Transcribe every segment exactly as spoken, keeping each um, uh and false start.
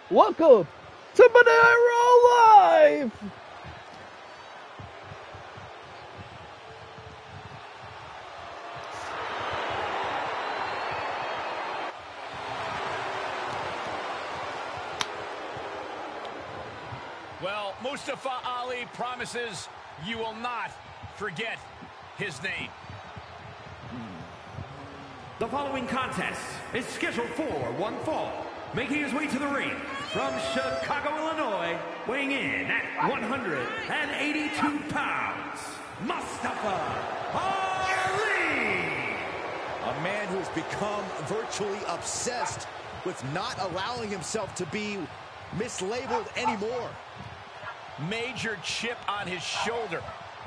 Welcome to Monero Live! Well, Mustafa Ali promises you will not forget his name. The following contest is scheduled for one fall. Making his way to the ring from Chicago, Illinois, weighing in at one hundred eighty-two pounds, Mustafa Ali! A man who has become virtually obsessed with not allowing himself to be mislabeled anymore. Major chip on his shoulder.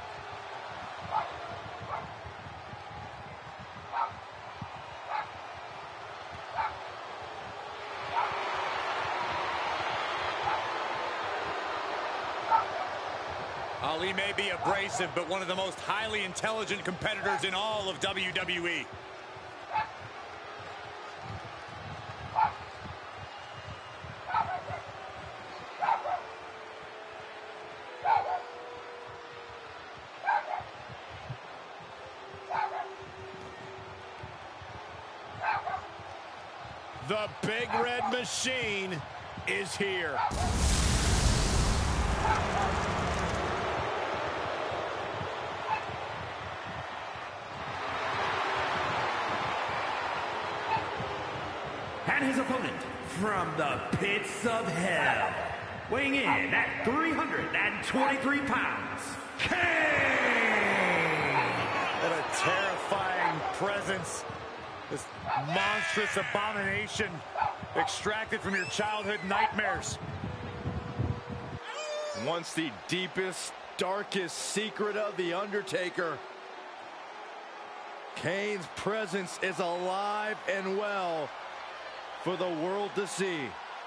Ali may be abrasive, but one of the most highly intelligent competitors in all of W W E. The Big Red Machine is here. And his opponent from the pits of hell, weighing in at three hundred twenty-three pounds, Kane! What a terrifying presence. This monstrous abomination extracted from your childhood nightmares. Once the deepest, darkest secret of The Undertaker, Kane's presence is alive and well for the world to see.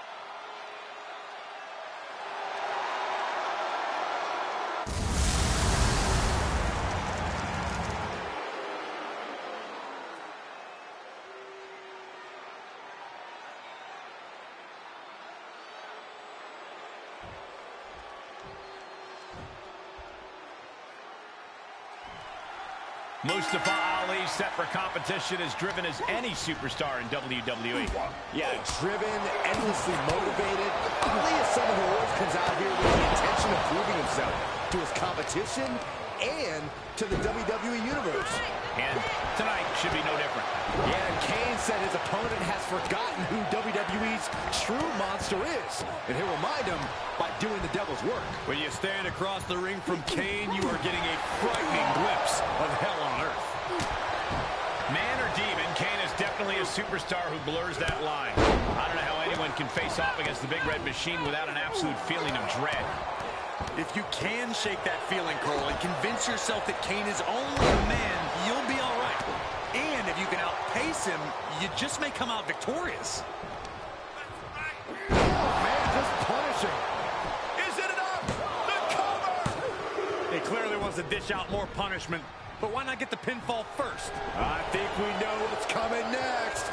Mustafa Ali, set for competition, as driven as any superstar in W W E. Yeah, driven, endlessly motivated. Ali is someone who always comes out here with the intention of proving himself to his competition and to the W W E Universe. And tonight should be no different. Yeah, and Kane said his opponent has forgotten who W W E's true monster is. And he'll remind him by doing the devil's work. When you stand across the ring from Kane, you are getting a frightening glimpse of hell on earth. Man or demon, Kane is definitely a superstar who blurs that line. I don't know how anyone can face off against the Big Red Machine without an absolute feeling of dread. If you can shake that feeling, Cole, and convince yourself that Kane is only a man, you'll be all right. And if you can outpace him, you just may come out victorious. Oh, man, just punishing. Is it enough? The cover! He clearly wants to dish out more punishment, but why not get the pinfall first? I think we know what's coming next.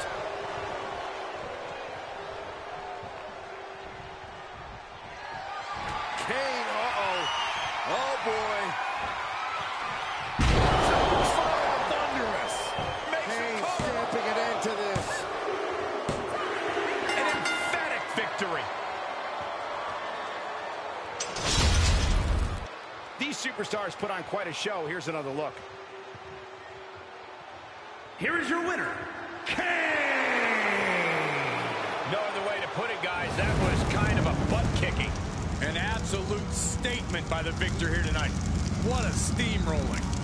Kane, uh-oh. Oh, boy. Fire thunderous. Kane stamping an end to this. An emphatic victory. These superstars put on quite a show. Here's another look. Here is your winner, Kane! No other way to put it, guys. That was kind of a butt-kicking. An absolute statement by the victor here tonight. What a steamrolling.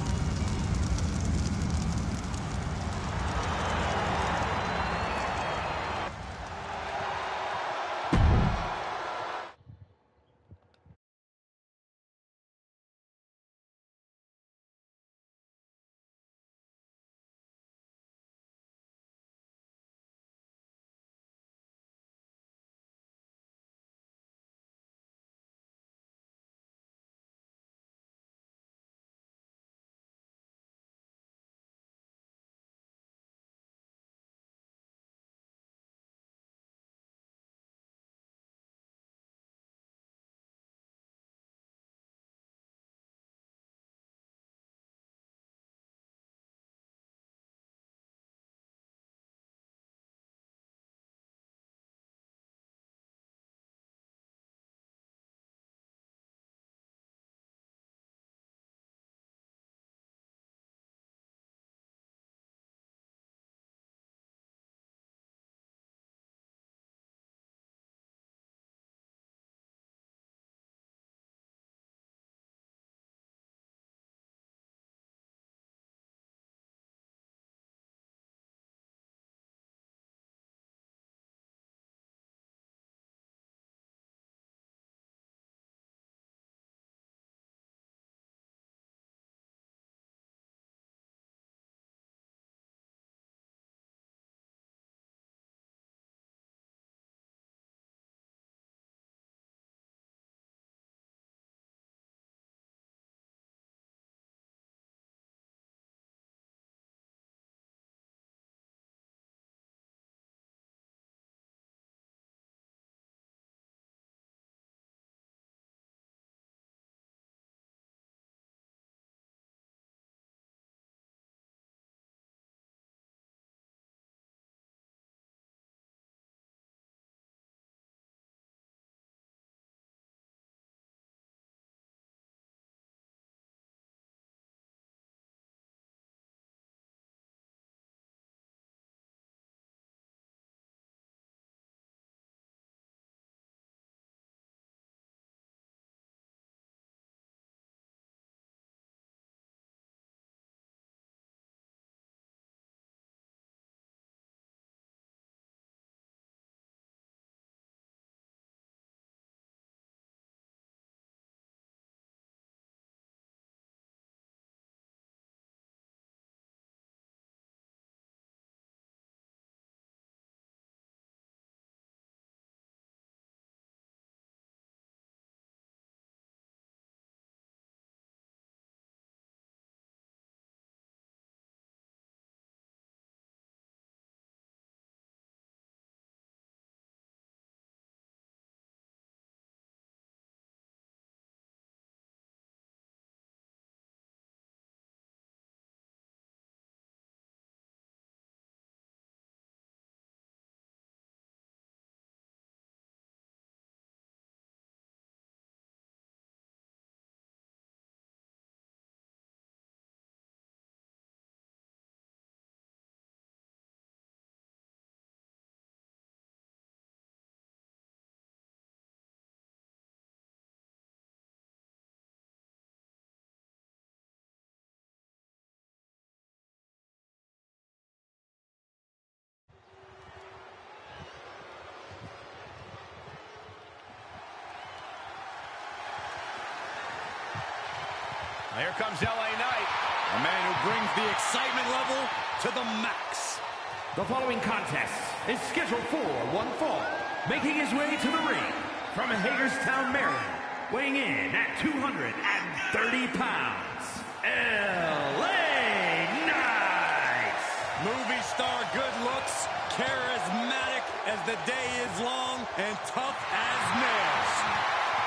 Here comes L A Knight. A man who brings the excitement level to the max. The following contest is scheduled for one fall. Making his way to the ring from Hagerstown, Maryland, weighing in at two hundred thirty pounds, L A Knight. Movie star good looks, charismatic as the day is long, and tough as nails.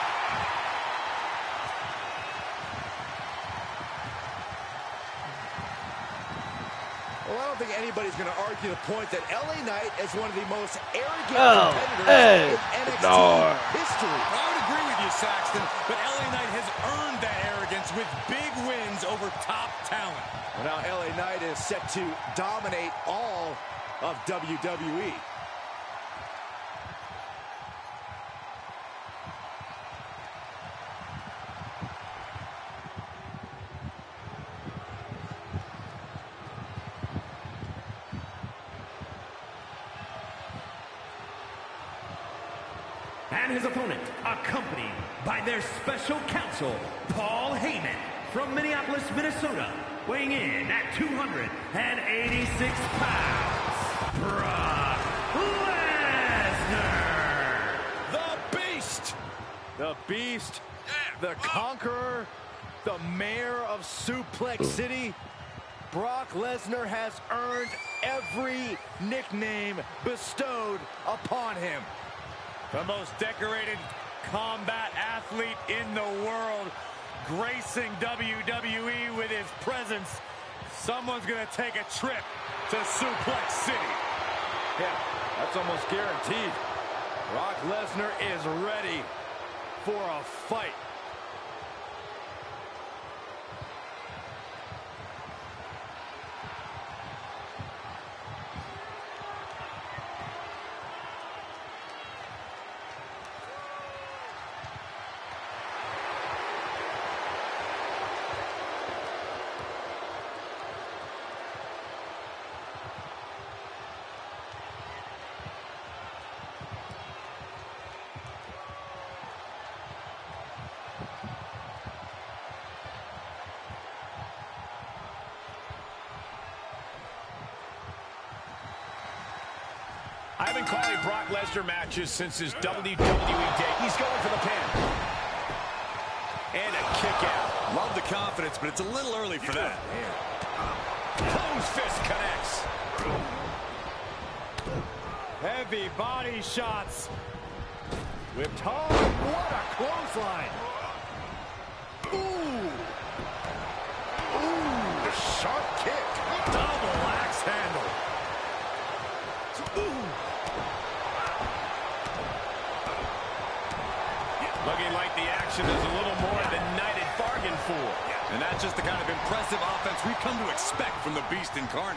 Well, I don't think anybody's going to argue the point that L A Knight is one of the most arrogant Oh, competitors hey, in N X T no. history. I would agree with you, Saxton, but L A Knight has earned that arrogance with big wins over top talent. Well, now L A Knight is set to dominate all of W W E. And his opponent, accompanied by their special counsel, Paul Heyman, from Minneapolis, Minnesota, weighing in at two hundred eighty-six pounds, Brock Lesnar. The Beast! The Beast, the Conqueror, the Mayor of Suplex City. Brock Lesnar has earned every nickname bestowed upon him. The most decorated combat athlete in the world, gracing W W E with his presence. Someone's going to take a trip to Suplex City. Yeah, that's almost guaranteed. Brock Lesnar is ready for a fight. I've been calling Brock Lesnar matches since his W W E day. He's going for the pin. And a kick out. Love the confidence, but it's a little early for that. Close fist connects. Heavy body shots. Whipped hard. What a clothesline. Ooh. Ooh. Sharp kick. Double axe handle. Ooh. Looking like the action is a little more than Knight had bargained for. And that's just the kind of impressive offense we've come to expect from the Beast incarnate.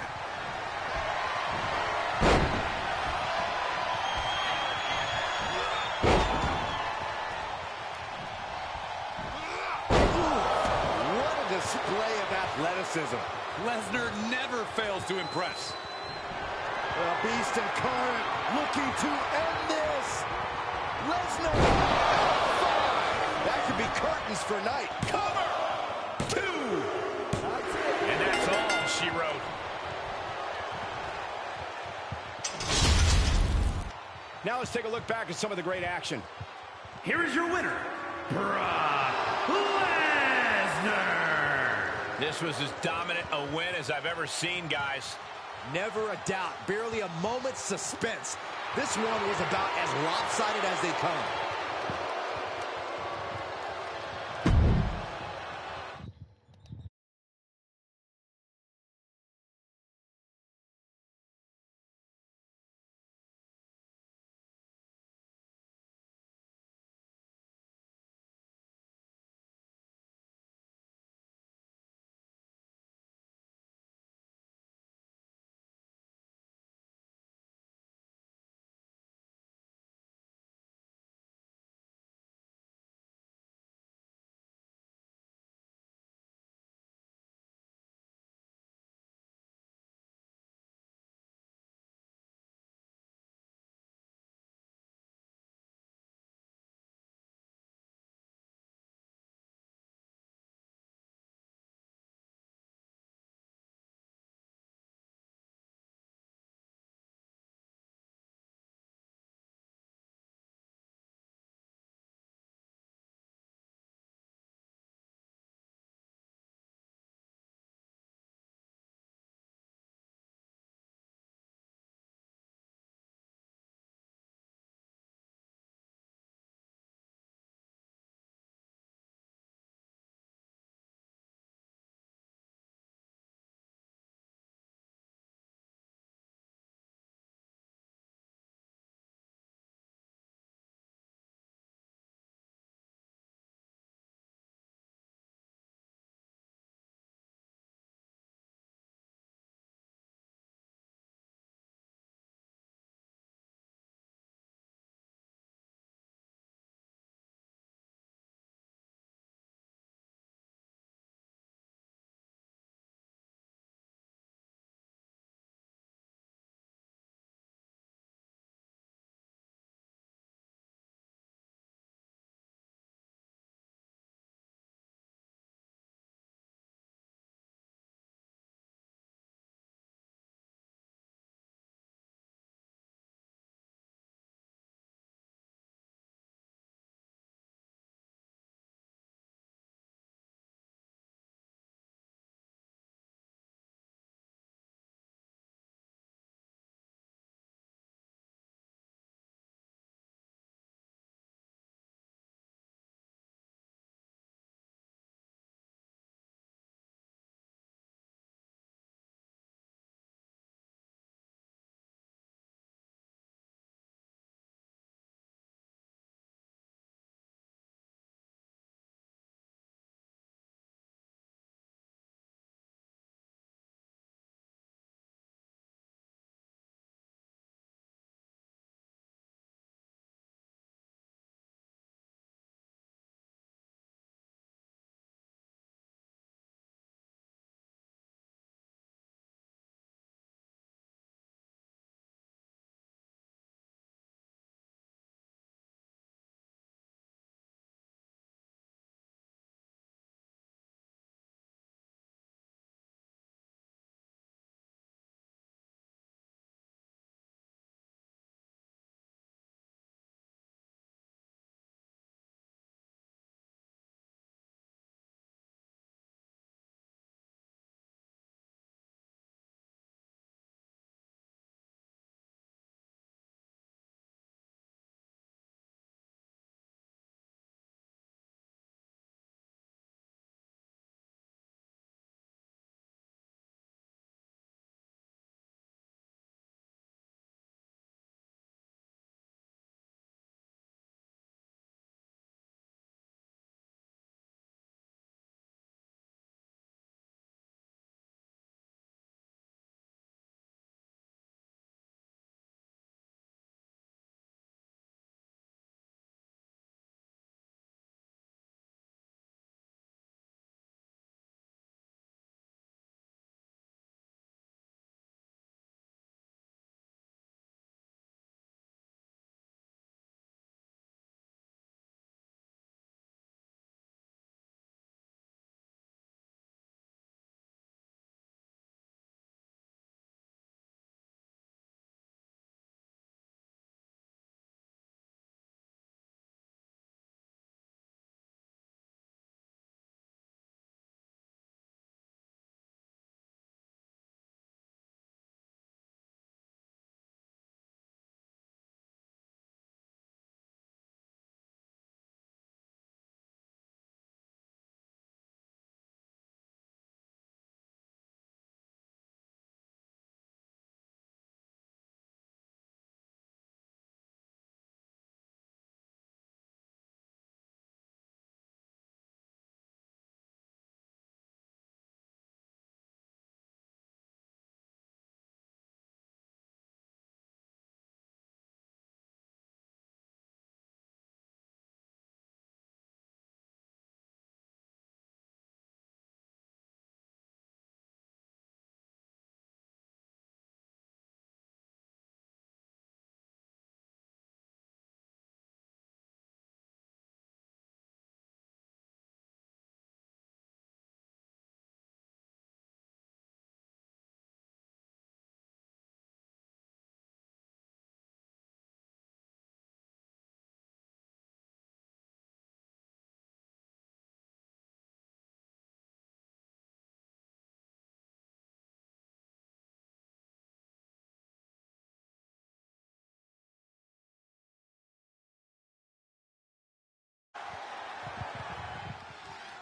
What a display of athleticism. Lesnar never fails to impress. The Beast incarnate looking to end this. Lesnar. That could be curtains for Knight. Cover. Two. And that's all she wrote. Now let's take a look back at some of the great action. Here is your winner, Brock Lesnar. This was as dominant a win as I've ever seen, guys. Never a doubt. Barely a moment's suspense. This one was about as lopsided as they come.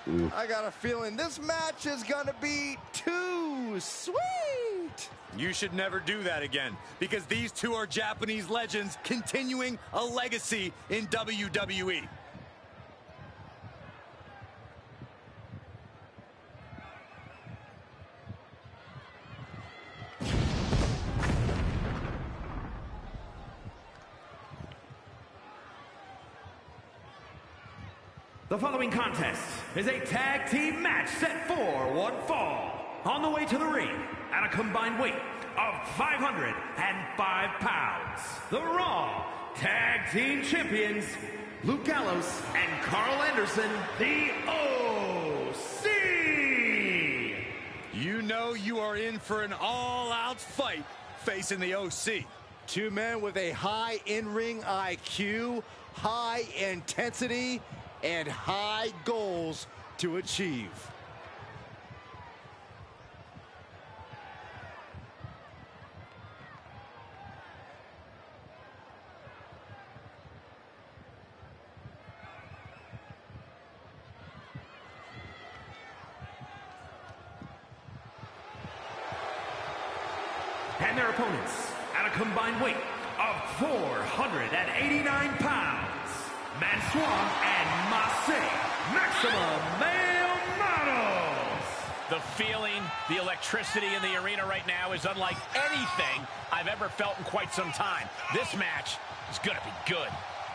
Ooh. I got a feeling this match is gonna be too sweet. You should never do that again, because these two are Japanese legends continuing a legacy in W W E. The following contest is a tag team match set for one fall. On the way to the ring, at a combined weight of five hundred five pounds, the Raw Tag Team Champions, Luke Gallows and Carl Anderson, the O C. You know you are in for an all-out fight facing the O C. Two men with a high in-ring I Q, high intensity, and high goals to achieve. And their opponents, at a combined weight of four hundred eighty-nine pounds, Mansoor and Marseille, Maximum Male Models. The feeling, the electricity in the arena right now is unlike anything I've ever felt in quite some time. This match is going to be good.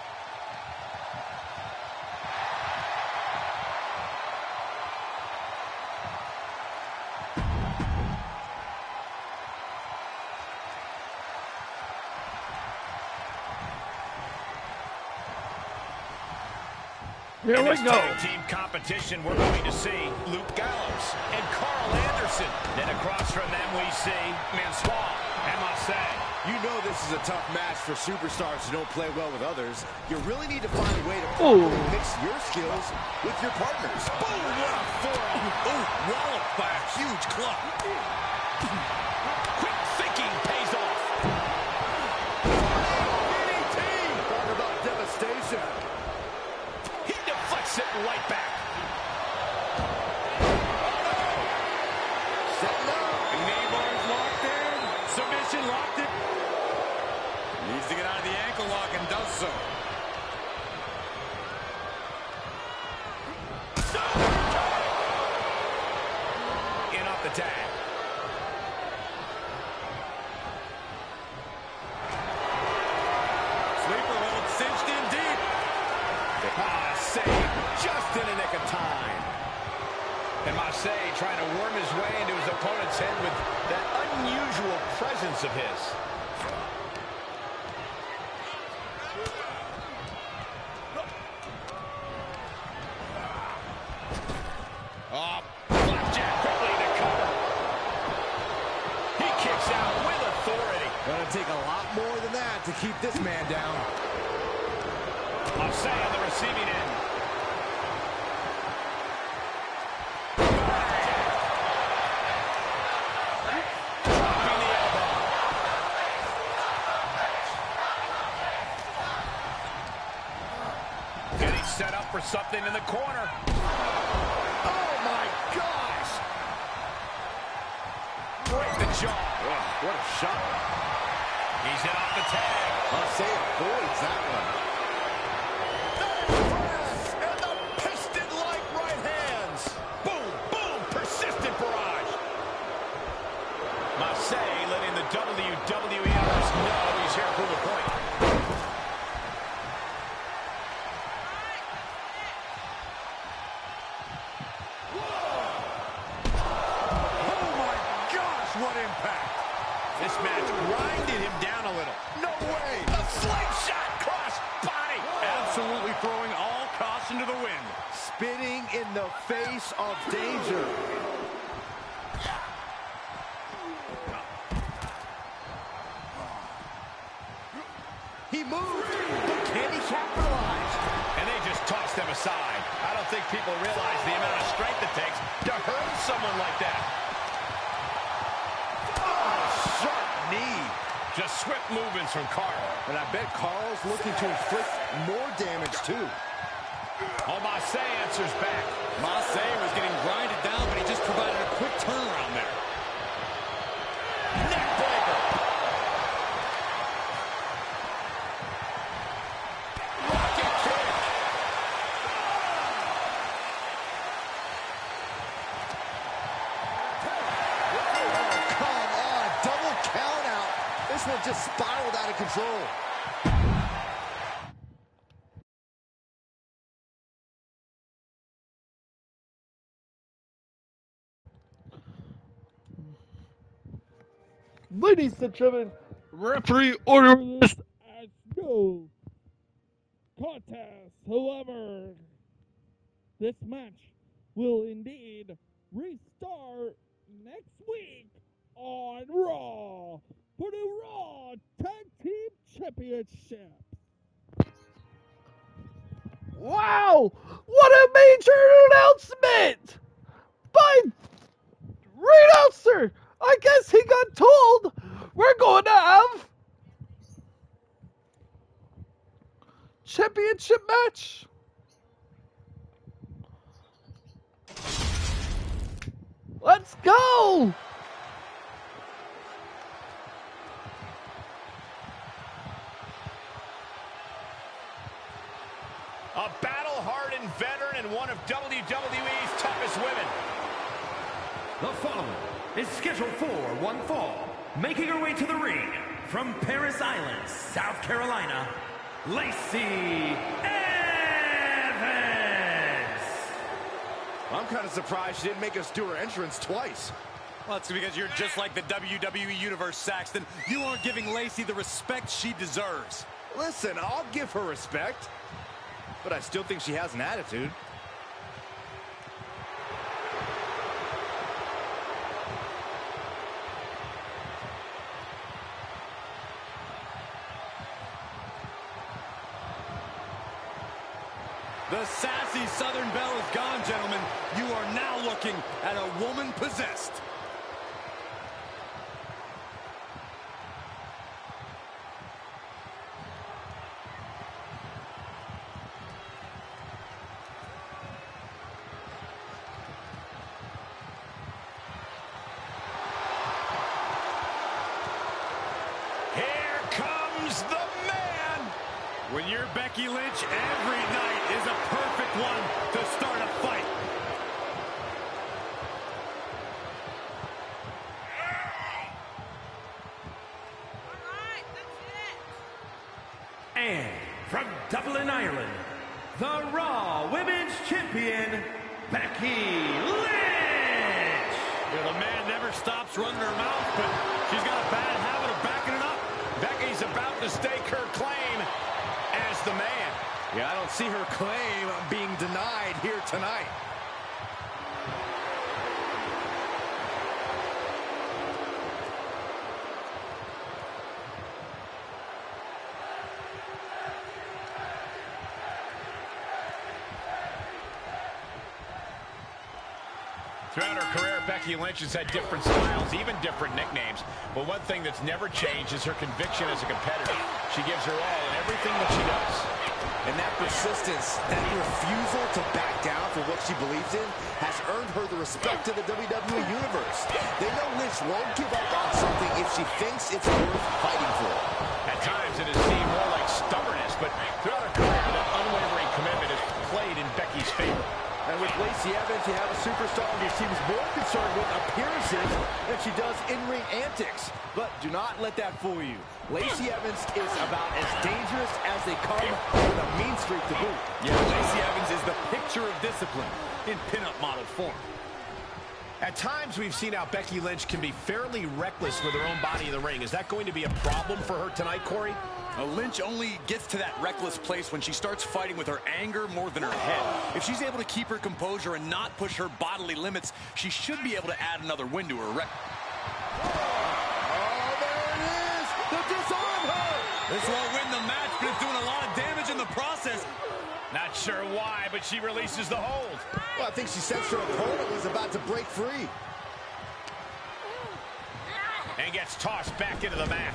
Here In we this go. tag team competition, we're going to see Luke Gallows and Carl Anderson. Then across from them, we see Mansoor and Marseille. You know this is a tough match for superstars who don't play well with others. You really need to find a way to Ooh. mix your skills with your partners. Boom! What a forearm! Ooh, walloped by a huge club. Quick thinking pays off. D D T! Talk about devastation. He deflects it right back. Setting up. Knee bars locked in. Submission locked in. Needs to get out of the ankle lock and does so. In off the tag. Sleeper hold cinched in deep. Ah, save just in the nick of time. And Marseille trying to worm his way into his opponent's head with that unusual presence of his. Oh, flapjack quickly to cover. He kicks out with authority. Gonna take a lot more than that to keep this man down. Marseille on the receiving end. Dropping the elbow. Getting set up for something in the corner. Oh my gosh! Break the jaw. Oh, what a shot. He's in off the tag. Marseille avoids that one. And the piston-like right hands. Boom, boom, persistent barrage. Marseille letting the W W E owners know he's here for the point. Oh my gosh, what impact! This match grinded him down a little. No way! A slingshot cross body. Absolutely throwing all caution to the wind. Spitting in the face of danger. He moved, but can he capitalize? And they just tossed them aside. I don't think people realize the amount of strength it takes to hurt someone like that. Oh, sharp knee. Just swift movements from Carl. And I bet Carl's looking to inflict more damage, too. Oh, Massey answers back. Massey was getting grinded down, but he just provided a quick turnaround there. Neck breaker. Rocket kick. Oh, come on. Double count out. This one just spiraled out of control. Ladies and gentlemen, referee order this as no contest. However, this match will indeed restart next week on Raw for the Raw Tag Team Championship. Wow! What a major announcement by Renouncer! I guess he got told we're going to have championship match. Let's go! A battle-hardened veteran and one of W W E's toughest women. The following is scheduled for one fall, making her way to the ring from Paris Island, South Carolina, Lacey Evans. I'm kind of surprised she didn't make us do her entrance twice. Well, it's because you're just like the W W E Universe, Saxton. You aren't giving Lacey the respect she deserves. Listen, I'll give her respect, but I still think she has an attitude. The sassy Southern Belle is gone, gentlemen. You are now looking at a woman possessed. Here comes the man. When you're Becky Lynch, every night is a perfect one to start a fight. And from Dublin, Ireland, the Raw Women's Champion, Becky Lynch. Yeah, the man never stops running her mouth, but she's got a bad habit of backing it up. Becky's about to stake her claim as the man. Yeah, I don't see her claim being denied here tonight. Throughout her career, Becky Lynch has had different styles, even different nicknames. But one thing that's never changed is her conviction as a competitor. She gives her all in everything that she does. And that persistence, that refusal to back down for what she believes in, has earned her the respect of the W W E Universe. They know Lynch won't give up on something if she thinks it's worth fighting for. At times, it has seemed more like stubbornness, but throughout her career, that unwavering commitment has played in Becky's favor. And with Lacey Evans, you have a superstar who seems more concerned with appearances than she does in-ring antics. But do not let that fool you. Lacey Evans is about as dangerous as they come, with a mean streak to boot. Yeah, Lacey Evans is the picture of discipline in pinup model form. At times, we've seen how Becky Lynch can be fairly reckless with her own body in the ring. Is that going to be a problem for her tonight, Corey? Now, Lynch only gets to that reckless place when she starts fighting with her anger more than her head. If she's able to keep her composure and not push her bodily limits, she should be able to add another win to her record. Oh, there it is! They'll disarm her! This won't win the match, but it's doing a lot of damage in the process. Not sure why, but she releases the hold. Well, I think she sensed her opponent was about to break free. And gets tossed back into the mat.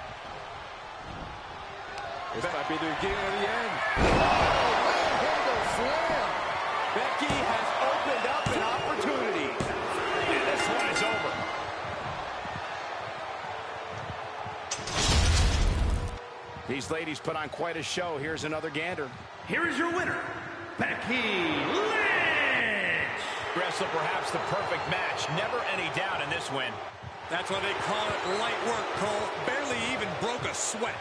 This might be the beginning of the end. Oh, man, here goes slam. Becky has opened up an opportunity. And this one is over. These ladies put on quite a show. Here's another gander. Here is your winner, Becky Lynch. Wrestle perhaps the perfect match. Never any doubt in this win. That's why they call it light work, Cole. Barely even broke a sweat.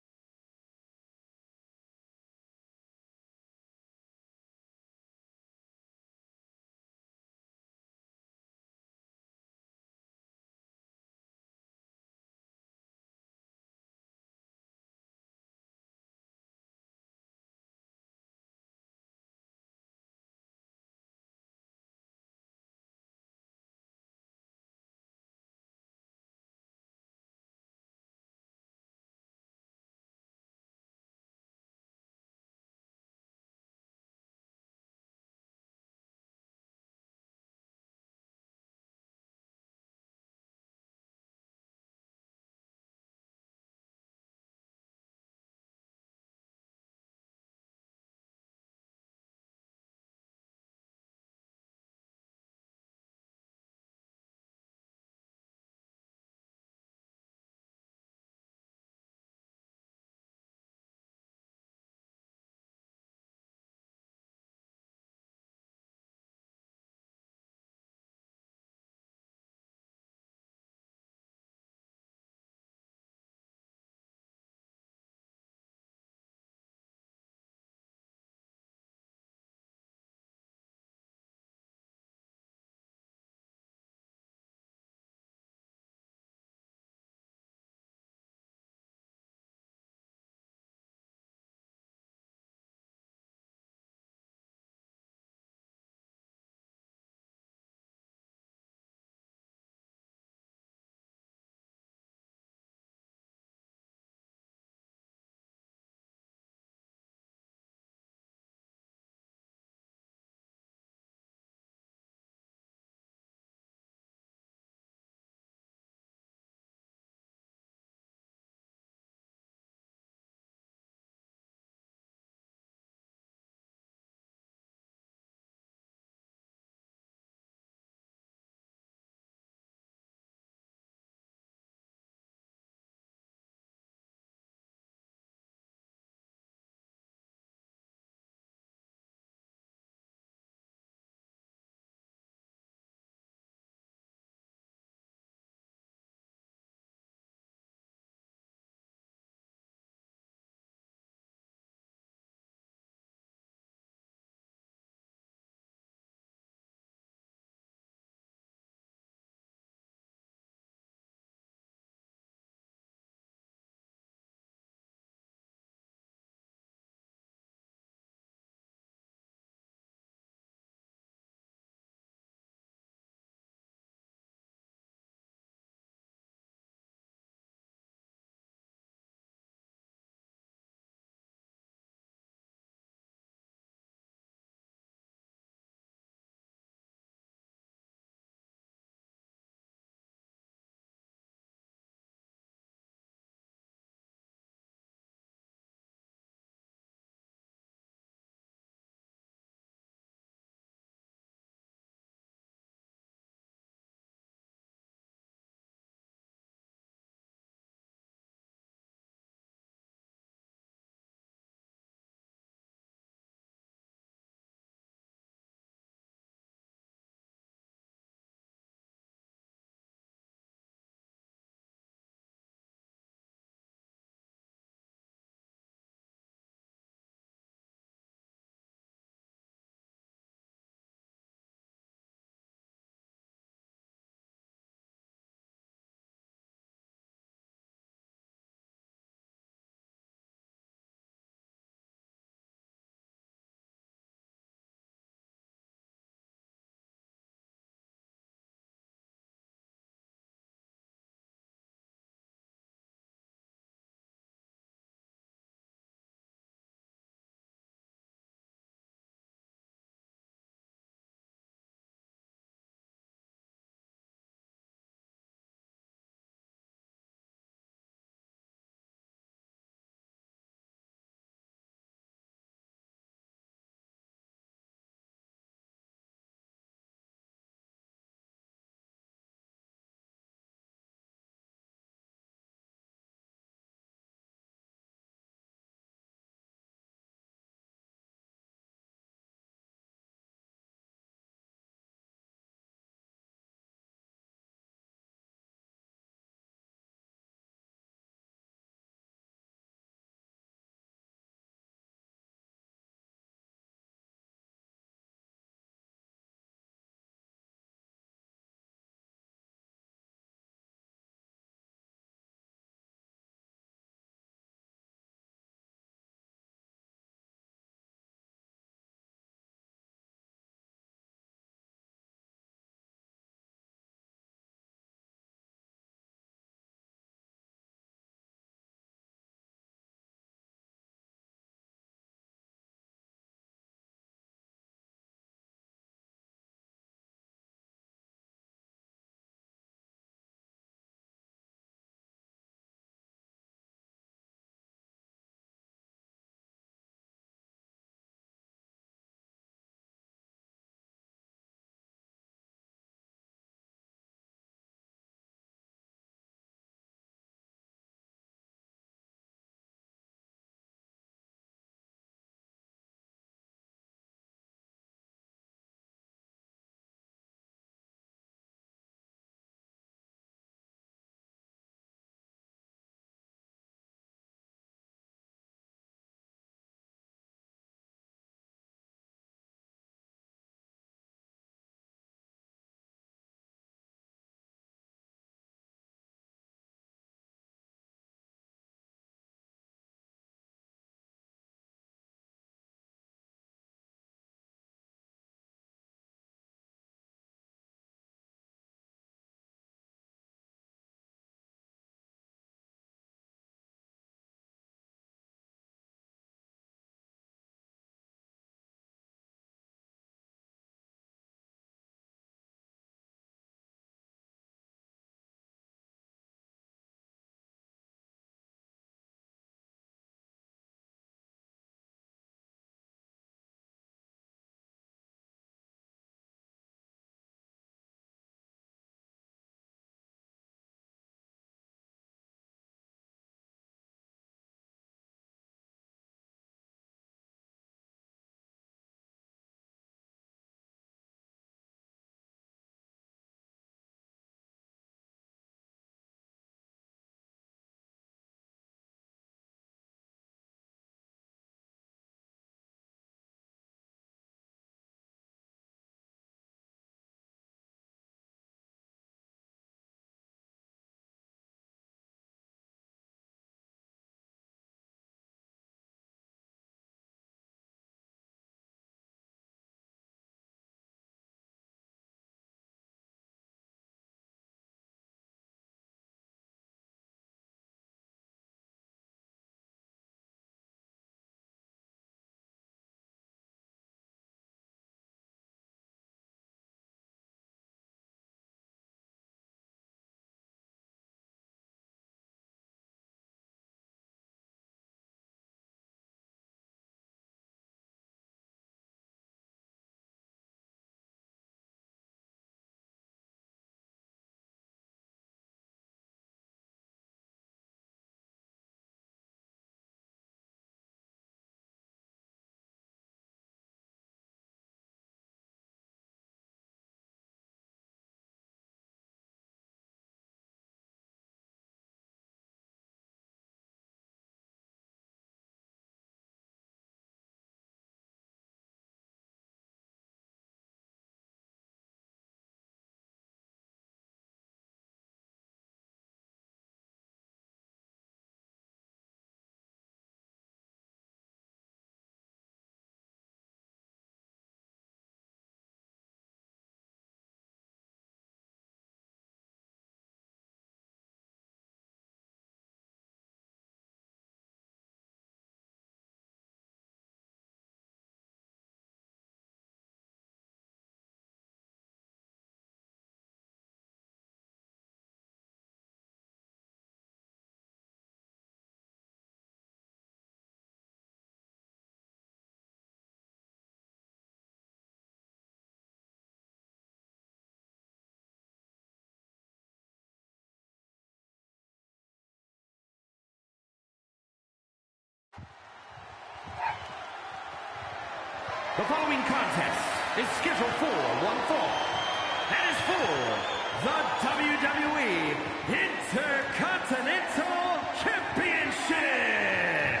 The following contest is scheduled for one fall. That is for the W W E Intercontinental Championship.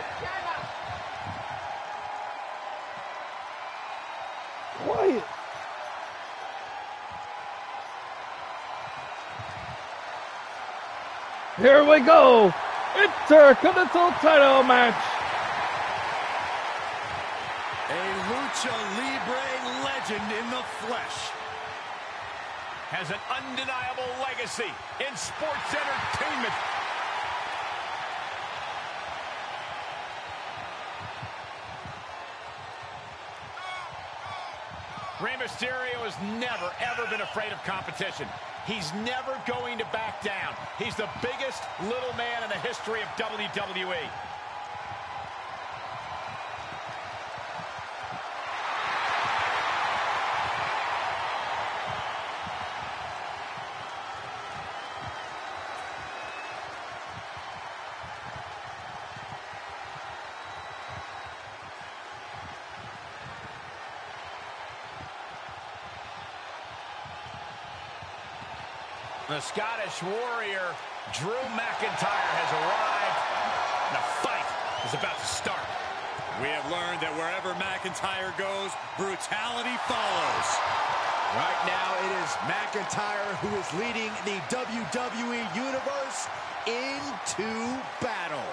Quiet. Here we go. Intercontinental title match. A Lucha Libre legend in the flesh. Has an undeniable legacy in sports entertainment. Rey Mysterio has never, ever been afraid of competition. He's never going to back down. He's the biggest little man in the history of W W E. The Scottish Warrior, Drew McIntyre, has arrived. The fight is about to start. We have learned that wherever McIntyre goes, brutality follows. Right now, it is McIntyre who is leading the W W E Universe into battle.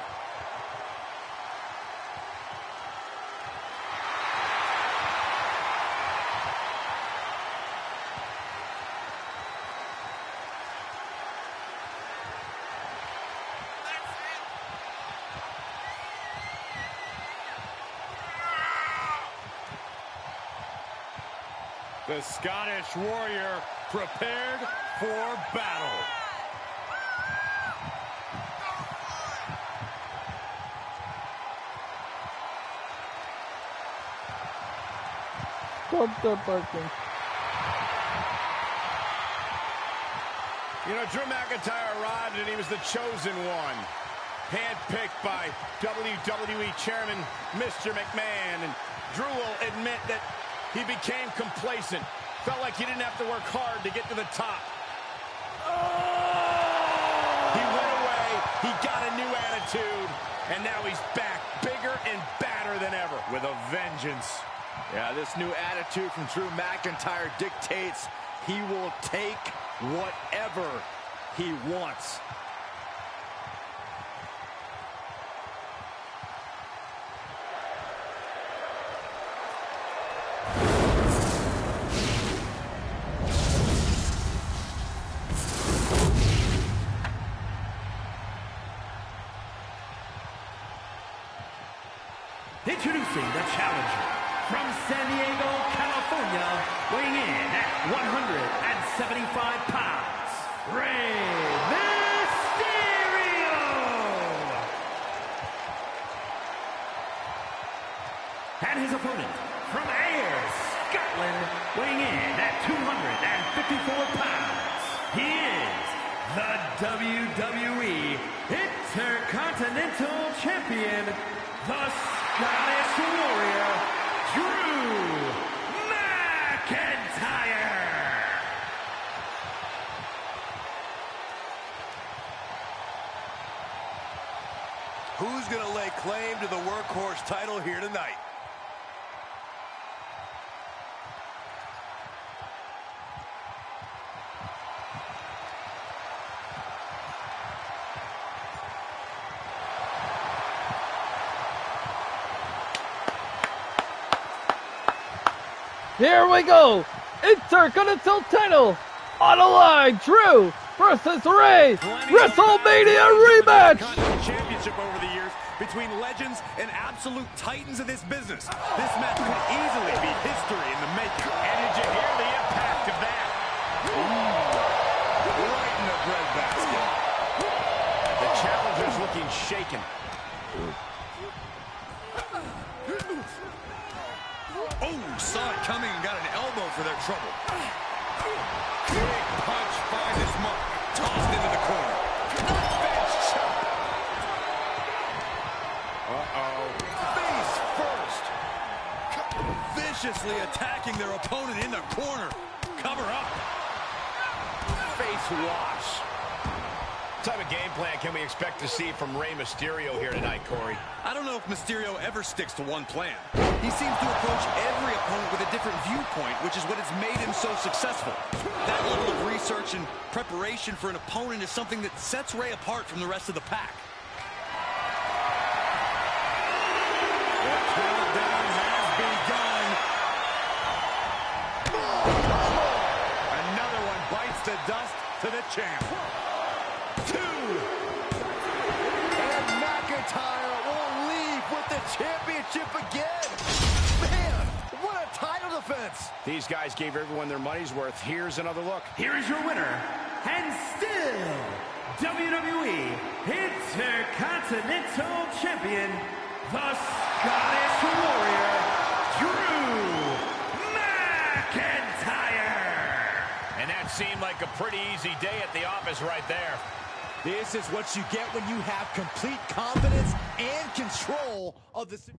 The Scottish Warrior prepared for battle. Stop the barking. You know, Drew McIntyre arrived and he was the chosen one. Handpicked by W W E Chairman Mister McMahon. And Drew will admit that he became complacent. Felt like he didn't have to work hard to get to the top. Oh! He went away, he got a new attitude, and now he's back bigger and badder than ever. With a vengeance. Yeah, this new attitude from Drew McIntyre dictates he will take whatever he wants. Introducing the challenger from San Diego, California, weighing in at one hundred seventy-five pounds, Rey Mysterio! And his opponent from Ayr, Scotland, weighing in at two hundred fifty-four pounds, he is the W W E Intercontinental Champion, the Scottish Warrior, Drew McIntyre. Who's going to lay claim to the workhorse title here tonight? Here we go. Intercontinental title on the line. Drew versus Rey. WrestleMania rematch. Championship over the years between legends and absolute titans of this business. This match could easily be history in the making. And did you hear the impact of that? Ooh, right in the breadbasket. The challenger's looking shaken. Oh, saw it coming and got an elbow for their trouble. Big punch finds its mark. Tossed into the corner. Bench chop. Uh-oh. Face first. ferociously attacking their opponent in the corner. Cover up. Face wash. What type of game plan can we expect to see from Rey Mysterio here tonight, Corey? I don't know if Mysterio ever sticks to one plan. He seems to approach every opponent with a different viewpoint, which is what has made him so successful. That level of research and preparation for an opponent is something that sets Rey apart from the rest of the pack. The countdown has begun. Another one bites the dust to the champ. Two. And McIntyre will leave with the championship again. Man, what a title defense. These guys gave everyone their money's worth. Here's another look. Here is your winner, and still W W E Intercontinental Champion, the Scottish Warrior, Drew McIntyre. And that seemed like a pretty easy day at the office right there. This is what you get when you have complete confidence and control of the...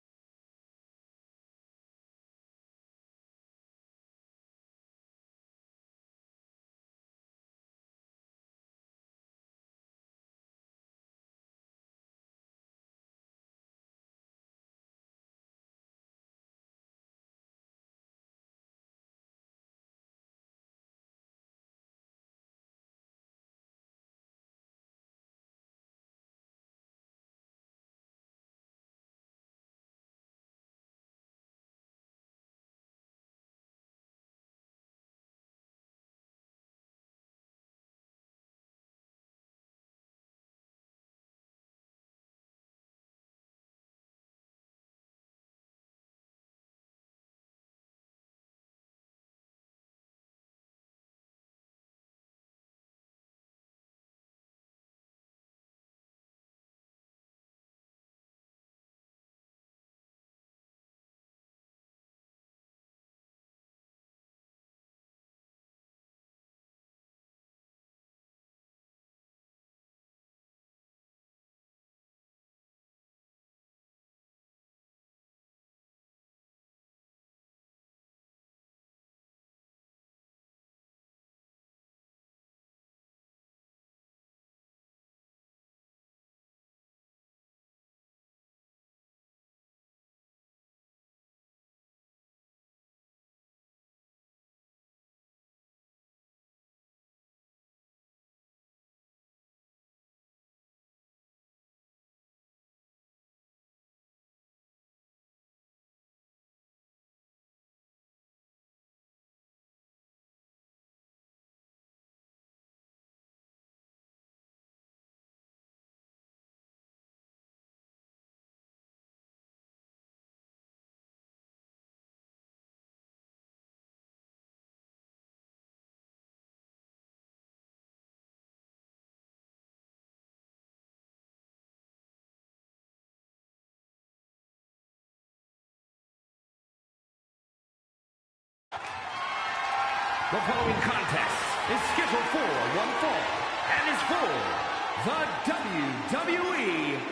The following contest is scheduled for one fall and is for the W W E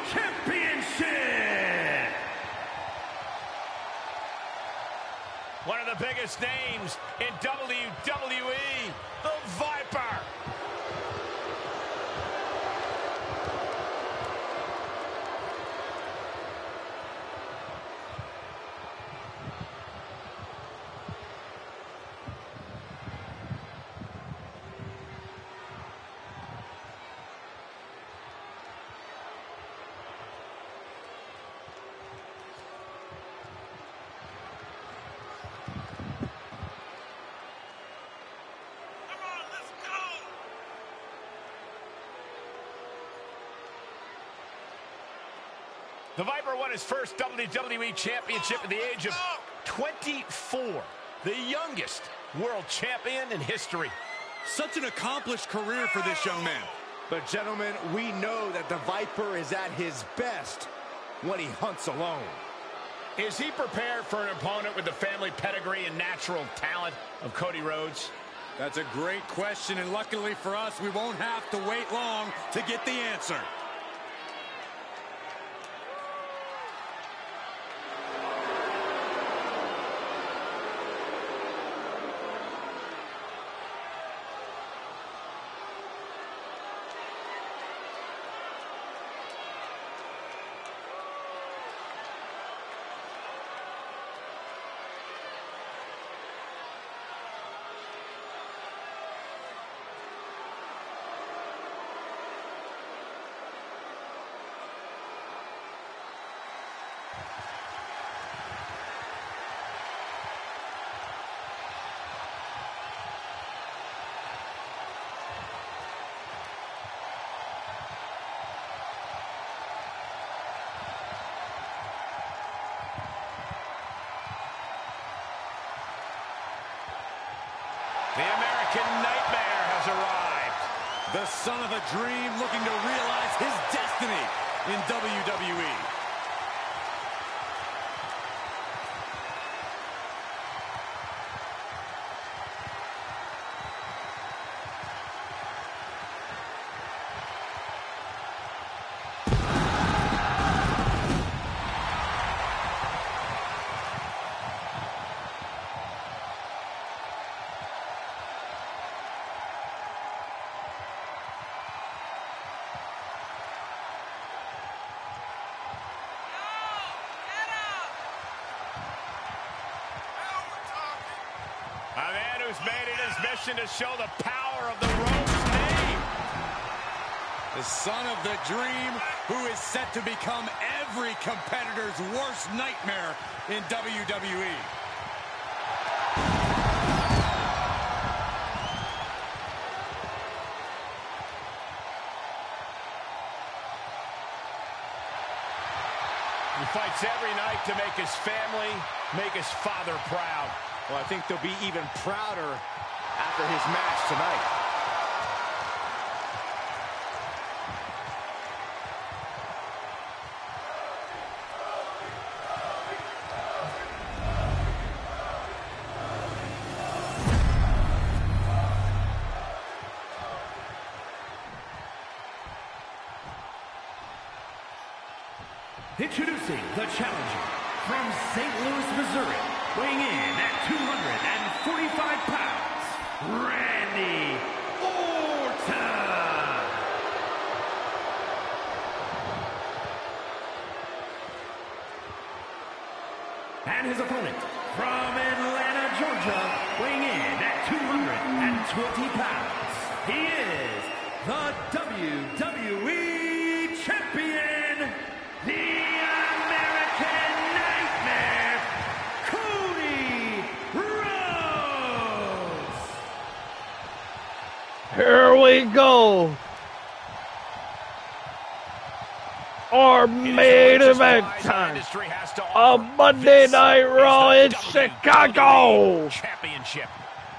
Championship. One of the biggest names in W W E, the Viper. The Viper won his first W W E Championship at the age of twenty-four, the youngest world champion in history. Such an accomplished career for this young man. But gentlemen, we know that the Viper is at his best when he hunts alone. Is he prepared for an opponent with the family pedigree and natural talent of Cody Rhodes? That's a great question, and luckily for us, we won't have to wait long to get the answer. The American Nightmare has arrived. The son of a dream looking to realize his destiny in W W E. A man who's made it his mission to show the power of the Rhodes name. The son of the dream who is set to become every competitor's worst nightmare in W W E. He fights every night to make his family, make his father proud. Well, I think they'll be even prouder after his match tonight. Introducing the challenger from Saint Louis, Missouri, weighing in at two hundred forty-five pounds, Randy Orton. And his opponent from Atlanta, Georgia, weighing in at two hundred twenty pounds, he is the W W E Champion, the American Nightmare, Cody Rhodes. Here we go. Our main event time of Monday Night Raw in Chicago. Championship.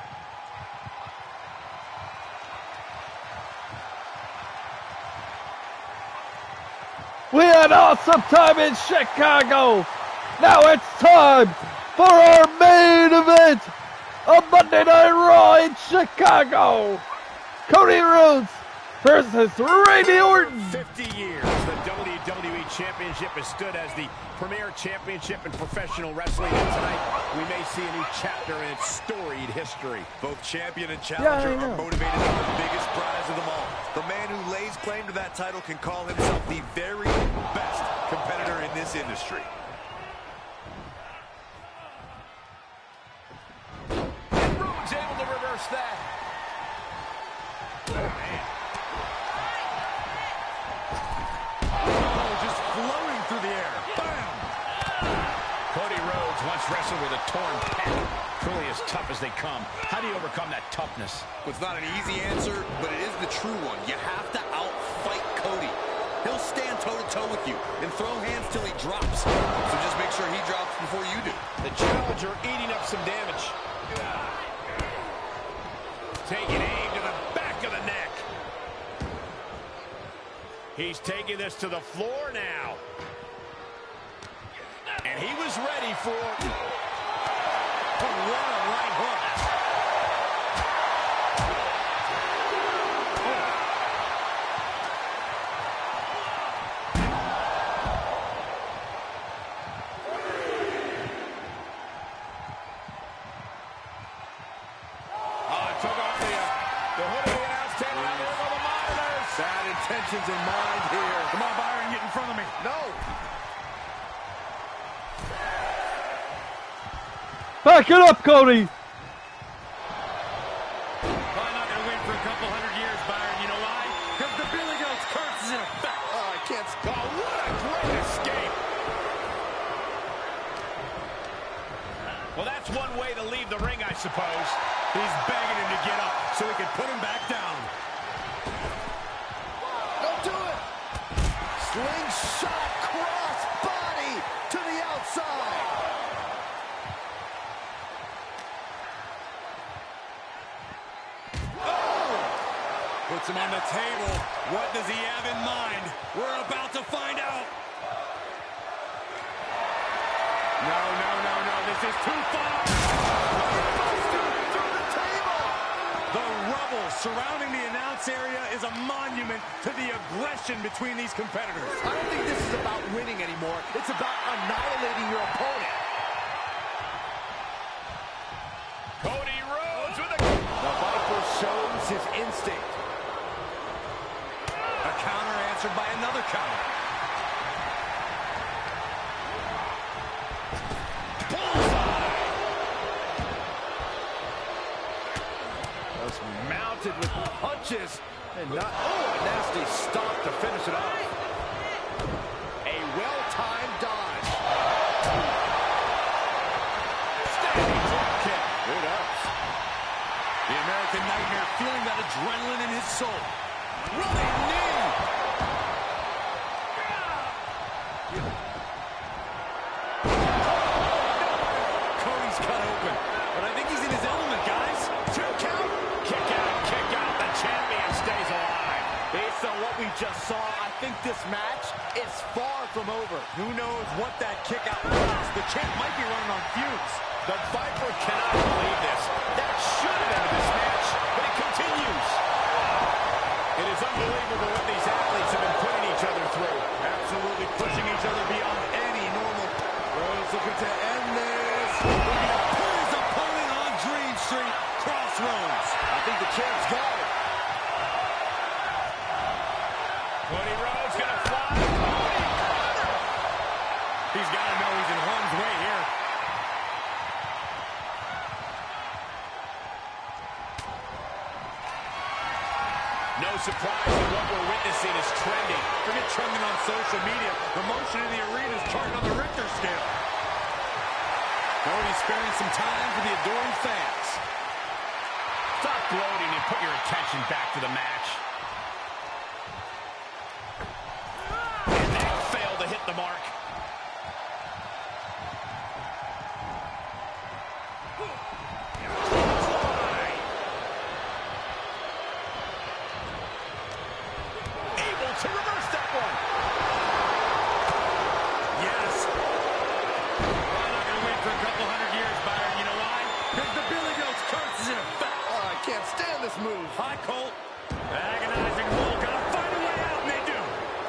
We had an awesome time in Chicago. Now it's time for our main event of Monday Night Raw in Chicago. Cody Rhodes versus Randy Orton. fifty years, the W W E Championship has stood as the premier championship in professional wrestling. And tonight, we may see a new chapter in its storied history. Both champion and challenger Yeah, are motivated by the biggest prize of them all. The man who lays claim to that title can call himself the very best competitor in this industry. And Rhodes able to reverse that. Oh, man. Oh, just floating through the air. Bam! Cody Rhodes once wrestled with a torn pec. Truly as tough as they come. How do you overcome that toughness? Well, it's not an easy answer, but it is the true one. You have to outfight Cody. He'll stand toe-to-toe with you and throw hands till he drops. So just make sure he drops before you do. The challenger eating up some damage. Taking aim to the back of the neck. He's taking this to the floor now. And he was ready for... Oh, what a right hook. Intentions in mind here. Come on, Byron, get in front of me. No. Back it up, Cody. Probably not going to win for a couple hundred years, Byron. You know why? Because the Billy Goat's curse is in effect. Oh, I can't. Oh, what a great escape. Well, that's one way to leave the ring, I suppose. He's begging him to get up so he can put him back down. Don't do it. Slingshot cross body to the outside. Puts him on the table. What does he have in mind? We're about to find out. No, no, no, no. This is too far. Through the table. The rubble surrounding the announce area is a monument to the aggression between these competitors. I don't think this is about winning anymore. It's about annihilating your opponent. Cody Rhodes with a... The Viper shows his instinct. A counter answered by another counter. Bullseye! Just mounted with punches and not... Oh, a nasty stop to finish it off. A well-timed dodge. Standing drop kick. Good ups. The American Nightmare feeling that adrenaline in his soul. Running knee. Cody's cut open, but I think he's in his element, guys. Two count. Kick out, kick out. The champion stays alive. Based on what we just saw, I think this match is far from over. Who knows what that kick out was? The champ might be running on fumes. The Viper cannot believe this. That should have ended this match, but it continues. It is unbelievable what these athletes have been putting each other through. Absolutely pushing each other beyond any normal. Rhodes looking to end this. Looking to put his opponent on Dream Street. Crossroads. I think the champ's got it. Cody Rhodes gonna fly. He's got to know he's in harm's way here. No surprise that what we're witnessing is trending. Forget trending on social media. The motion in the arena is charted on the Richter scale. Cody sparing some time for the adoring fans. Stop gloating and put your attention back to the match. And they fail to hit the mark. Able to reverse that one. Yes. Probably not going to win for a couple hundred years, Byron. You know why? Because the Billy Goat's curse is in effect. Oh, I can't stand this move. Hi, Colt. Agonizing Bull. Gotta find a way out, and they do.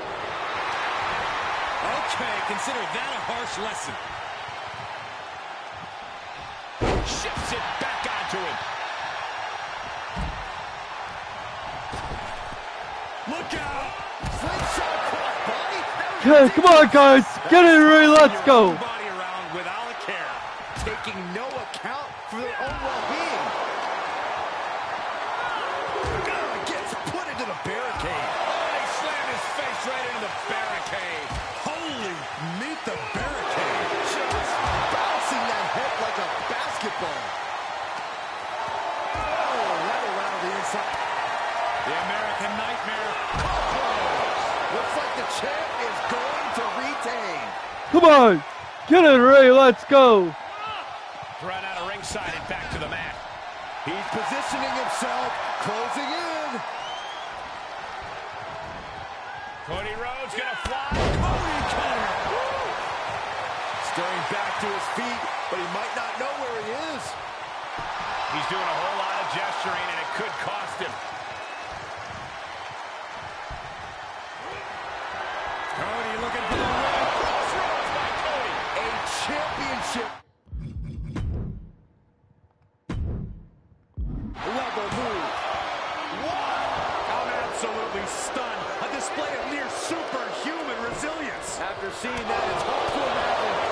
Okay, consider that a harsh lesson. Shifts it back onto him. Look out! Slingshot crossbody. Okay, come on, guys. Get in the ring. Let's go. Body around without a care. Taking no account for their own well-being. Oh, gets put into the barricade. Oh, he slammed his face right into the barricade. Holy meet the barricade. Just bouncing that head like a basketball. Oh, right around the inside. The American Nightmare. Looks like the champ is going to retain. Come on. Get in the ring. Let's go. Run out of ringside and back to the mat. He's positioning himself, closing in. Cody Rhodes gonna fly. Cody cutter. Stirring back to his feet, but he might not know where he is. He's doing a whole lot of gesturing, and it could cost him. Cody looking for the win. Crossroads by Cody. A championship level move. I'm absolutely stunned. A display of near superhuman resilience. After seeing that, it's hard to imagine.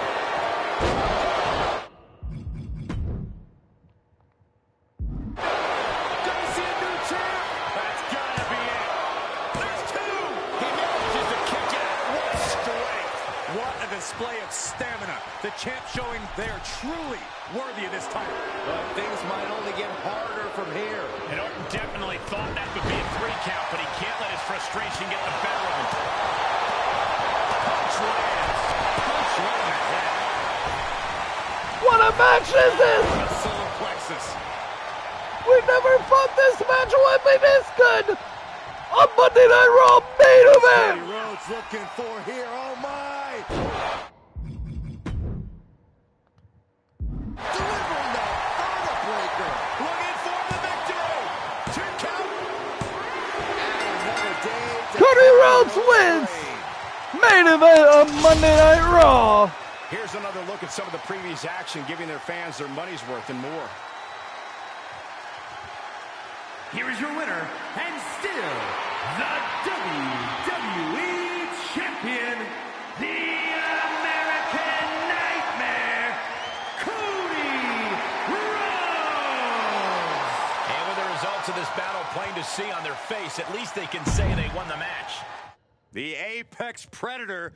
Gonna see a new champ. That's gotta be it. There's two. He manages to kick out. What strength. What a display of stamina. The champ showing they are truly worthy of this title. But things might only get harder from here. And Orton definitely thought that would be a three count, but he can't let his frustration get the better of him. Punch lands. Punch right in the head. What a match is this? A solar plexus. We never thought this match would be this good. A Monday Night Raw main event. Cody Rhodes looking for here. Oh my! Delivering the Thunder Breaker. Looking for the victory. Two count. And another day to Cody Rhodes wins. Main event of Monday Night Raw. Here's another look at some of the previous action, giving their fans their money's worth and more. Here is your winner, and still the W W E Champion, the American Nightmare, Cody Rhodes! And with the results of this battle plain to see on their face, at least they can say they won the match. The Apex Predator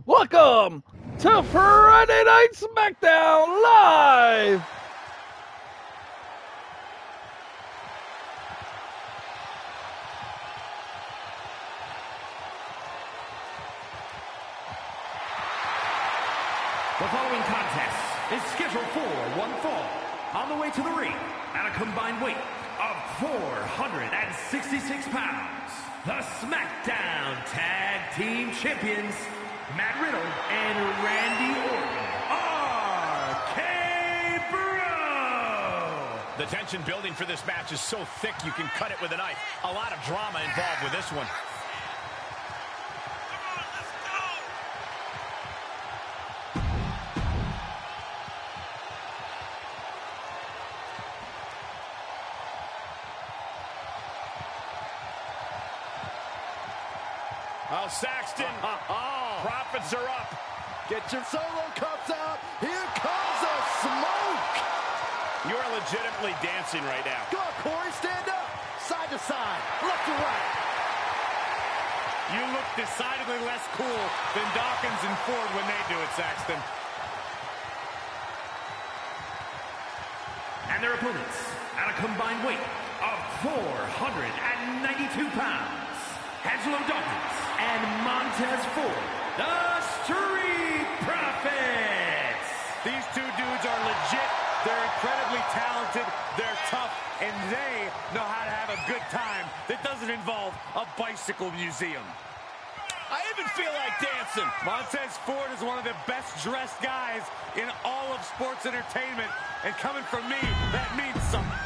Welcome to Friday Night SmackDown Live! The following contest is scheduled for one fall. On the way to the ring at a combined weight of four hundred sixty-six pounds, the SmackDown Tag Team Champions, Matt Riddle and Randy Orton, R K Bro. The tension building for this match is so thick you can cut it with a knife. A lot of drama involved with this one. Oh, Saxton. Oh. Profits are up. Get your solo cups out. Here comes the smoke. You are legitimately dancing right now. Go on, Corey. Stand up. Side to side. Left to right. You look decidedly less cool than Dawkins and Ford when they do it, Saxton. And their opponents at a combined weight of four hundred ninety-two pounds, Angelo Dawkins and Montez Ford, the Street Profits. These two dudes are legit. They're incredibly talented. They're tough. And they know how to have a good time that doesn't involve a bicycle museum. I even feel like dancing. Montez Ford is one of the best dressed guys in all of sports entertainment. And coming from me, that means something.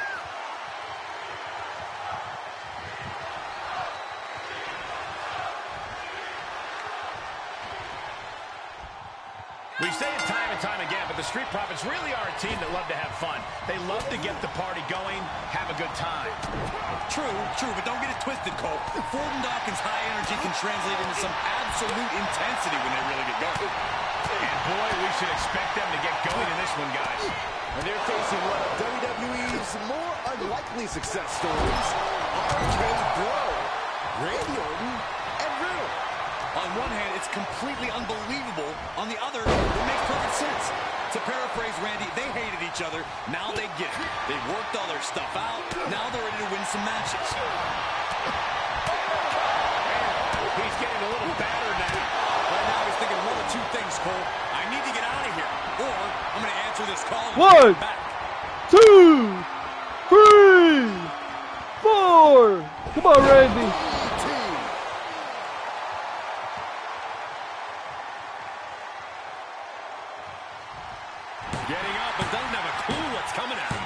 We say it time and time again, but the Street Profits really are a team that love to have fun. They love to get the party going, have a good time. True, true, but don't get it twisted, Cole. Ford and Dawkins' high energy can translate into some absolute intensity when they really get going. And boy, we should expect them to get going in this one, guys. And they're facing one of W W E's more unlikely success stories. R K Bro, Randy Orton, and Riddle. On one hand, it's completely unbelievable. On the other, it makes perfect sense. To paraphrase Randy, they hated each other. Now they get it. They've worked all their stuff out. Now they're ready to win some matches. He's getting a little battered now. Right now, he's thinking one of two things, Cole. I need to get out of here, or I'm going to answer this call and One, get back. two, three, four. Come on, Randy. Getting up and doesn't have a clue what's coming at him.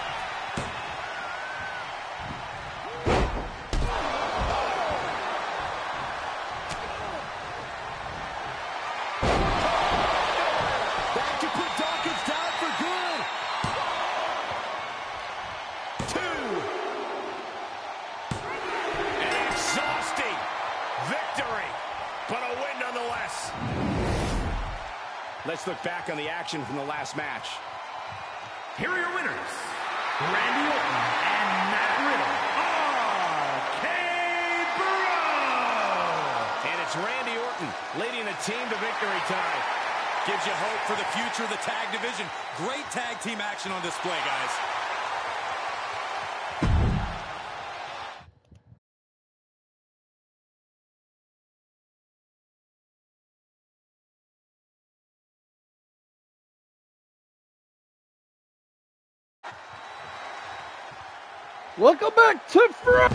That could put Dawkins down for good. Two. An exhausting victory, but a win nonetheless. Let's look back on the action from the last match. Here are your winners, Randy Orton and Matt Riddle, R K Bro. And it's Randy Orton leading the team to victory tonight. Gives you hope for the future of the tag division. Great tag team action on display, guys. Welcome back to Friday.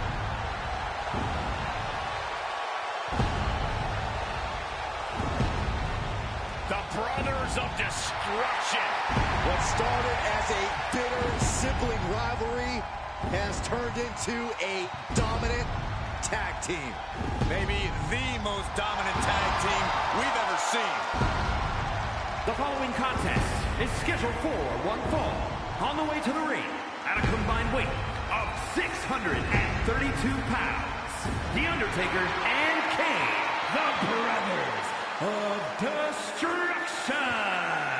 The Brothers of Destruction. What started as a bitter sibling rivalry has turned into a dominant tag team. Maybe the most dominant tag team we've ever seen. The following contest is scheduled for one fall. On the way to the ring at a combined weight of six hundred thirty-two pounds, The Undertaker and Kane, the Brothers of Destruction.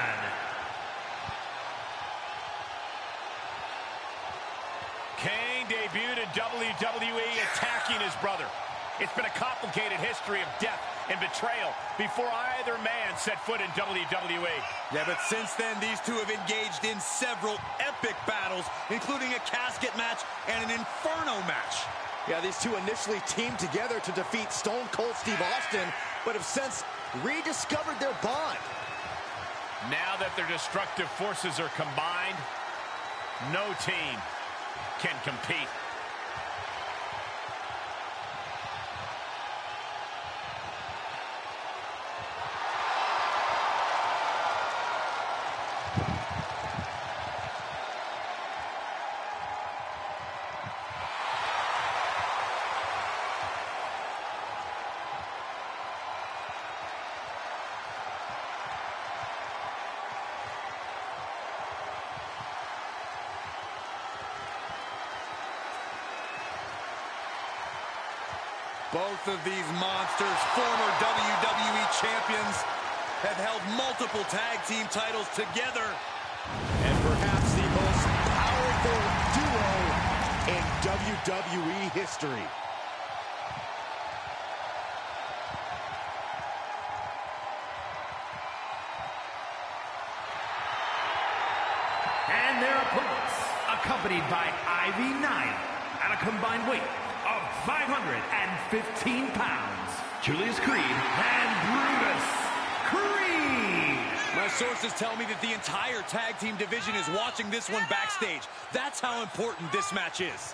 Kane debuted in W W E attacking his brother. It's been a complicated history of death and betrayal before either man set foot in W W E. Yeah, but since then, these two have engaged in several epic battles, including a casket match and an Inferno match. Yeah, these two initially teamed together to defeat Stone Cold Steve Austin, but have since rediscovered their bond. Now that their destructive forces are combined, no team can compete. Both of these monsters, former W W E champions, have held multiple tag team titles together. And perhaps the most powerful duo in W W E history. And their opponents, accompanied by Ivy Nile, at a combined weight of five hundred fifteen pounds, Julius Creed and Brutus Creed. My sources tell me that the entire tag team division is watching this one backstage. That's how important this match is.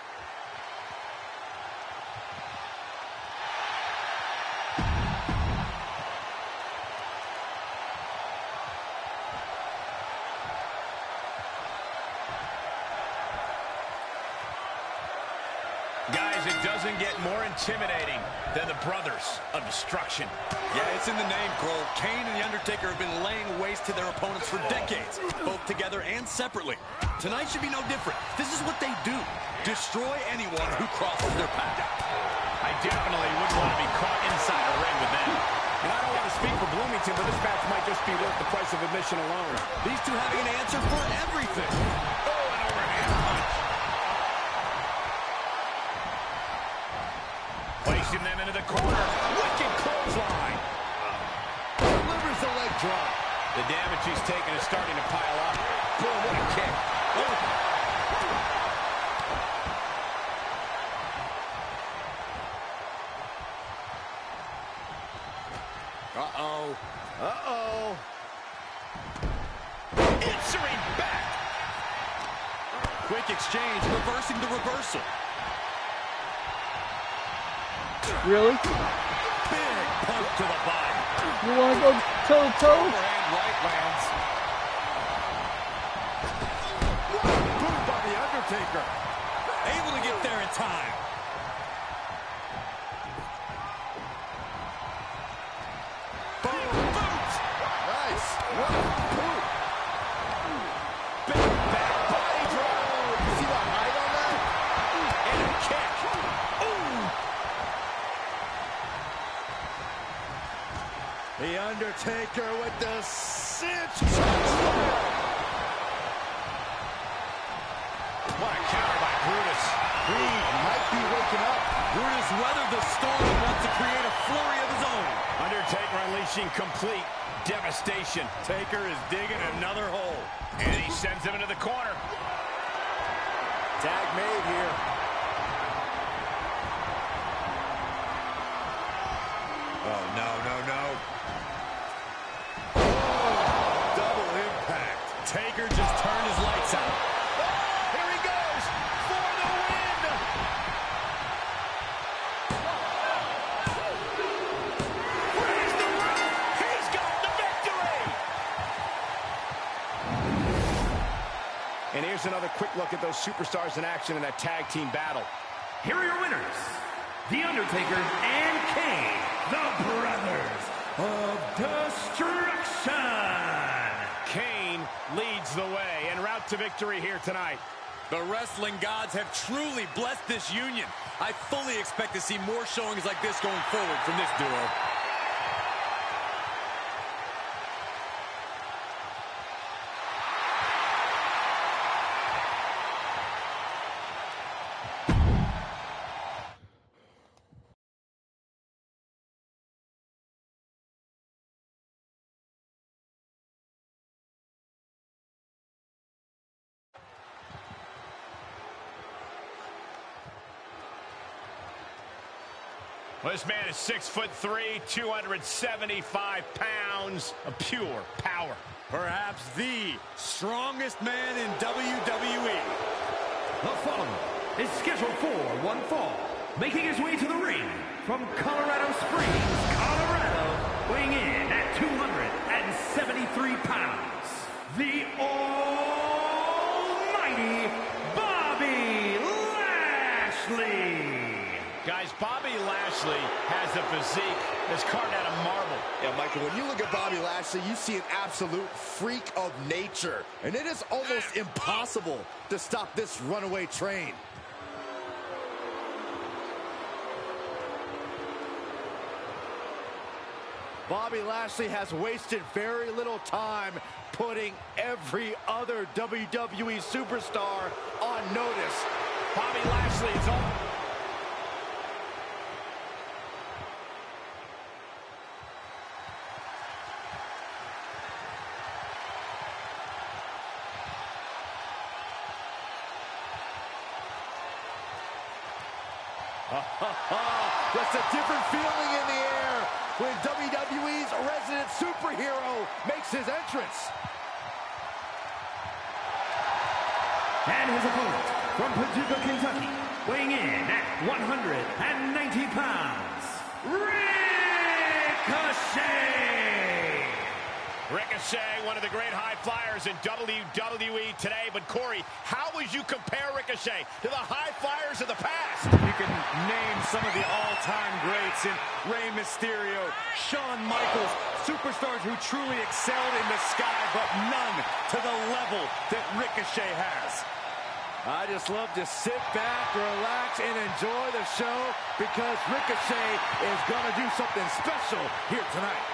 Guys, it doesn't get more intimidating than the Brothers of Destruction. Yeah, it's in the name, Cole. Kane and The Undertaker have been laying waste to their opponents for decades, both together and separately. Tonight should be no different. This is what they do. Destroy anyone who crosses their path. I definitely wouldn't want to be caught inside a ring with them. And I don't want to speak for Bloomington, but this match might just be worth the price of admission alone. These two having an answer for everything. Oh, an overhand punch. Placing them into the corner. Wicked clothesline. Delivers the leg drop. The damage he's taken is starting to pile up. Boom, what a kick. Oh. Uh-oh. Uh-oh. Answering back. Quick exchange, reversing the reversal. Really? Big punch to the body. You want to go toe-to-toe? Overhand right lands. Boom by The Undertaker. Able to get there in time. Boom. Boot. Nice. What a boot. Big back body drop. You see the height on that? And a kick. Ooh. The Undertaker with the cinch. What a counter by Brutus. Creed might be waking up. Brutus weathered the storm and wants to create a flurry of his own. Undertaker unleashing complete devastation. Taker is digging another hole. And he sends him into the corner. Tag made here. Oh, no, no, no. Double impact. Taker just turned his lights out. Here he goes for the win. Raise the roof. He's got the victory. And here's another quick look at those superstars in action in that tag team battle. Here are your winners, The Undertaker and Kane, the Brothers of Destruction. Kane leads the way en route to victory here tonight. The wrestling gods have truly blessed this union. I fully expect to see more showings like this going forward from this duo. Well, this man is six foot three, two hundred seventy-five pounds of pure power. Perhaps the strongest man in W W E. The following is scheduled for one fall, making his way to the ring from Colorado Springs, Colorado, weighing in at two hundred seventy-three pounds, the almighty Bobby Lashley. Guys, Bobby Lashley has a physique that's carved out of marble. Yeah, Michael, when you look at Bobby Lashley, you see an absolute freak of nature. And it is almost impossible to stop this runaway train. Bobby Lashley has wasted very little time putting every other W W E superstar on notice. Bobby Lashley is on. Just a different feeling in the air when W W E's resident superhero makes his entrance. And his opponent from Paducah, Kentucky, weighing in at one hundred ninety pounds, Ricochet! Ricochet, one of the great high flyers in W W E today. But Corey, how would you compare Ricochet to the high flyers of the past? You can name some of the all-time greats in Rey Mysterio, Shawn Michaels, superstars who truly excelled in the sky, but none to the level that Ricochet has. I just love to sit back, relax, and enjoy the show because Ricochet is going to do something special here tonight.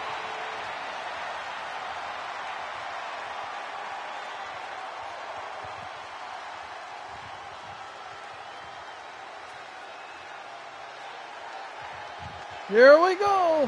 Here we go.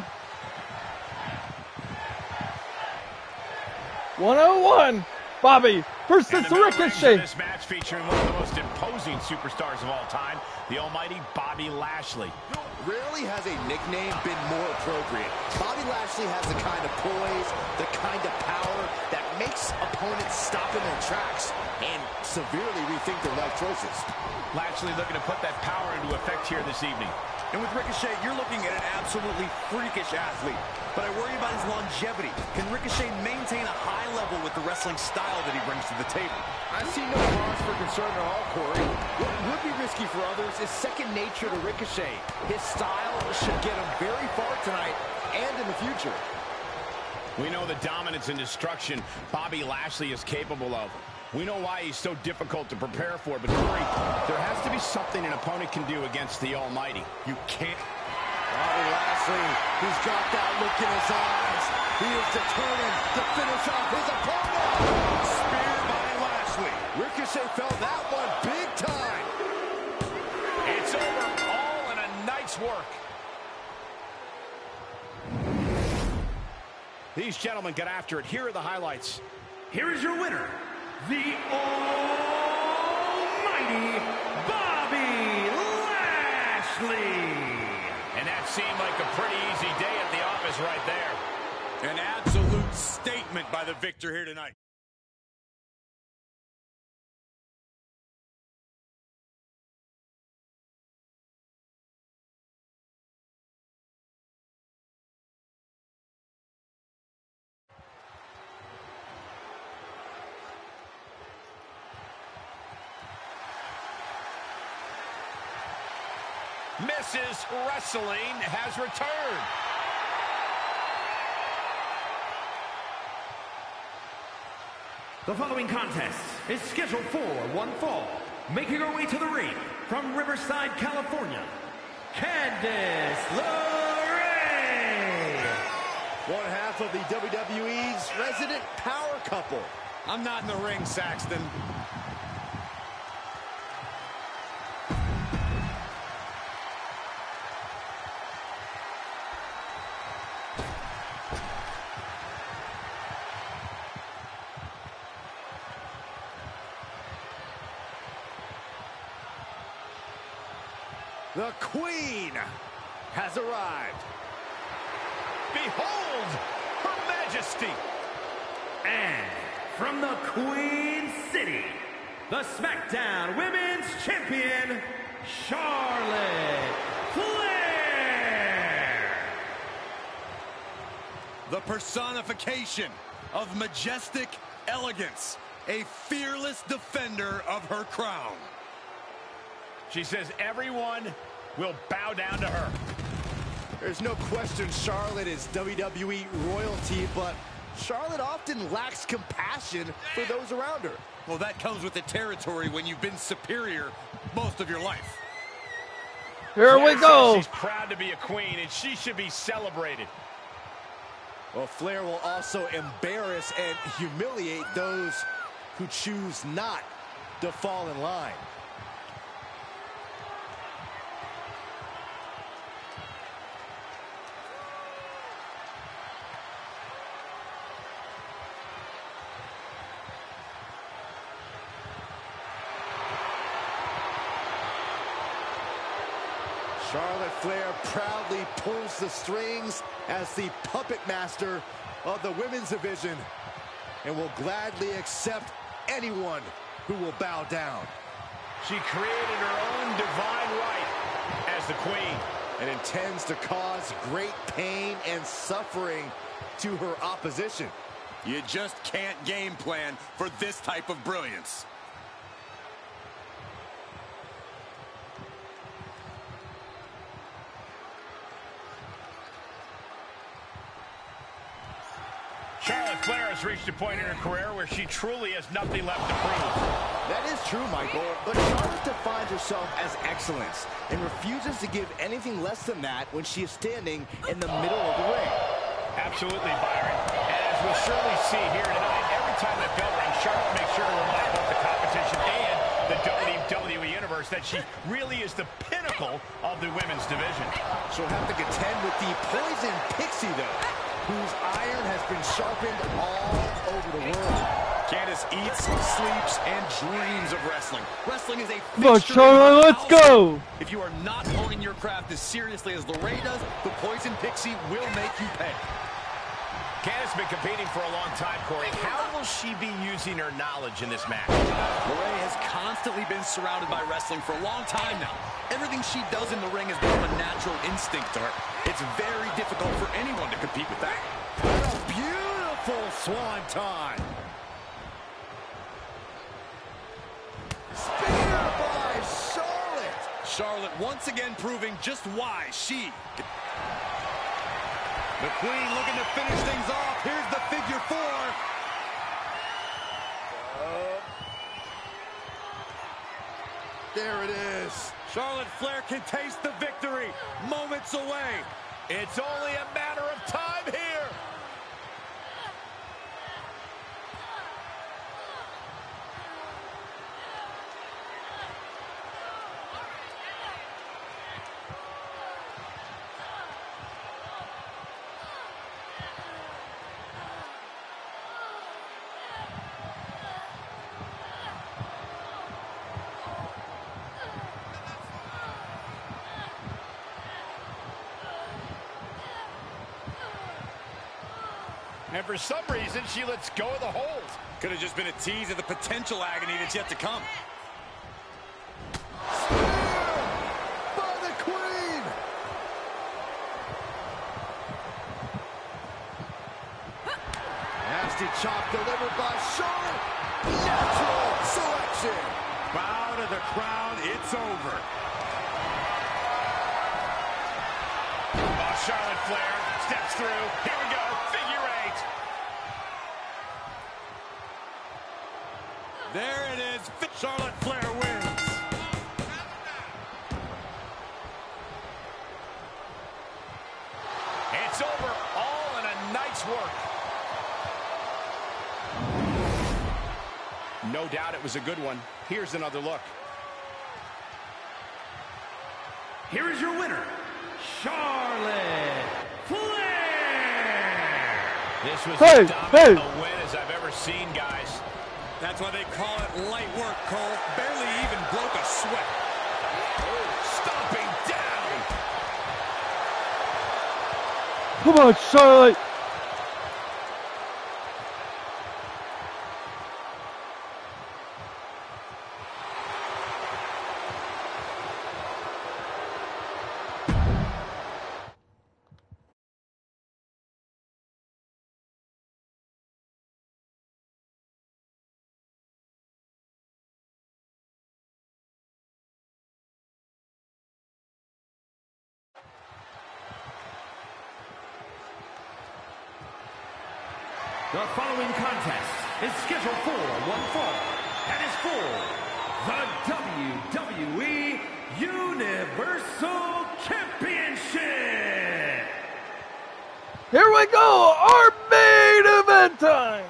one oh one. Bobby versus Ricochet. This match featuring one of the most imposing superstars of all time, the almighty Bobby Lashley. Rarely has a nickname been more appropriate. Bobby Lashley has the kind of poise, the kind of power that makes opponents stop in their tracks and severely rethink their life choices. Lashley looking to put that power into effect here this evening. And with Ricochet, you're looking at an absolutely freakish athlete. But I worry about his longevity. Can Ricochet maintain a high level with the wrestling style that he brings to the table? I see no cause for concern at all, Corey. What would be risky for others is second nature to Ricochet. His style should get him very far tonight and in the future. We know the dominance and destruction Bobby Lashley is capable of. We know why he's so difficult to prepare for, but Corey, there has to be something an opponent can do against the Almighty. You can't. Bobby Lashley, he's got that look in his eyes. He is determined to finish off his opponent. Spear by Lashley. Ricochet felt that one big time. It's over, all in a night's work. These gentlemen get after it. Here are the highlights. Here is your winner, the almighty Bobby Lashley. And that seemed like a pretty easy day at the office right there. An absolute statement by the victor here tonight. Missus Wrestling has returned. The following contest is scheduled for one fall, making her way to the ring from Riverside, California, Candice LeRae. One half of the W W E's resident power couple. I'm not in the ring, Saxton. The Queen has arrived. Behold, Her Majesty. And from the Queen City, the SmackDown Women's Champion, Charlotte Flair. The personification of majestic elegance, a fearless defender of her crown. She says everyone will bow down to her. There's no question Charlotte is W W E royalty, but Charlotte often lacks compassion for those around her. Well, that comes with the territory when you've been superior most of your life. Here we go. She's proud to be a queen, and she should be celebrated. Well, Flair will also embarrass and humiliate those who choose not to fall in line. Charlotte Flair proudly pulls the strings as the puppet master of the women's division and will gladly accept anyone who will bow down. She created her own divine right as the queen and intends to cause great pain and suffering to her opposition. You just can't game plan for this type of brilliance. Charlotte Flair has reached a point in her career where she truly has nothing left to prove. That is true, Michael, but Charlotte defines herself as excellence and refuses to give anything less than that when she is standing in the middle of the ring. Absolutely, Byron. And as we'll surely see here tonight, every time the bell rings, Charlotte makes sure to remind both the competition and the W W E Universe that she really is the pinnacle of the women's division. She'll have to contend with the Poison Pixie, though, whose iron has been sharpened all over the world. Candice eats, sleeps, and dreams of wrestling. Wrestling is a Come on, Charlotte, let's go. If you are not honing your craft as seriously as LeRae does, the Poison Pixie will make you pay. Candice has been competing for a long time, Corey. How will she be using her knowledge in this match? LeRae has constantly been surrounded by wrestling for a long time now. Everything she does in the ring has become a natural instinct to her. It's very difficult for anyone to compete with that. What a beautiful swanton. Spear by Charlotte. Charlotte once again proving just why she... The Queen looking to finish things off. Here's the figure four. Uh, there it is. Charlotte Flair can taste the victory. Moments away. It's only a matter of time here. And for some reason, she lets go of the hold. Could have just been a tease of the potential agony that's yet to come. By the Queen. Nasty chop delivered by Charlotte. Natural selection. Bow to the crown. It's over. Oh, Charlotte Flair steps through. Here we go. Figure eight. There it is. Charlotte Flair wins. It's over. All in a night's work. No doubt it was a good one. Here's another look. Here is your winner, Charlotte Flair. This was Hey, as dominant hey. a win as I've ever seen, guys. That's why they call it light work, Cole. Barely even broke a sweat. Oh, stomping down. Come on, Charlotte. The following contest is scheduled for one fall and is for the W W E Universal Championship. Here we go, our main event time.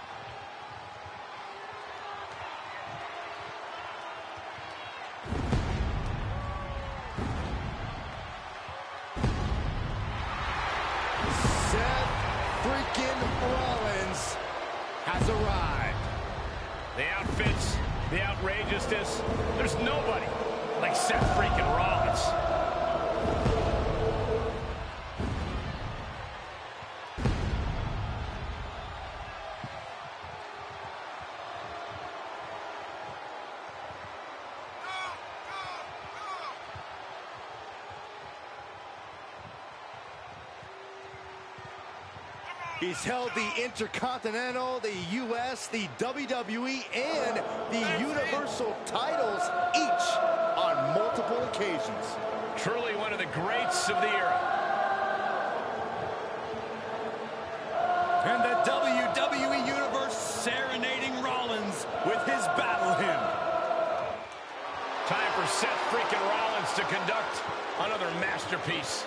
Has arrived. The outfits, the outrageousness, there's nobody like Seth freaking Rollins. He's held the Intercontinental, the U S, the W W E, and the Universal titles, each on multiple occasions. Truly one of the greats of the era. And the W W E Universe serenading Rollins with his battle hymn. Time for Seth freaking Rollins to conduct another masterpiece.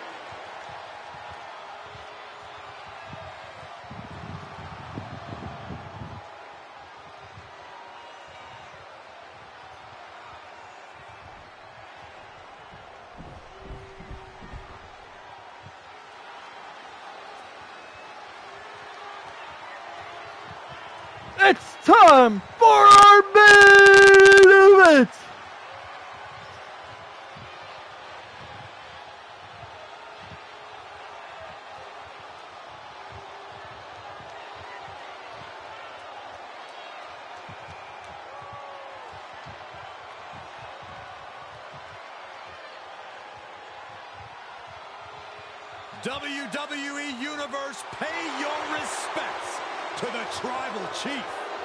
It's time for our main event! W W E Universe, pay your respects to the Tribal Chief.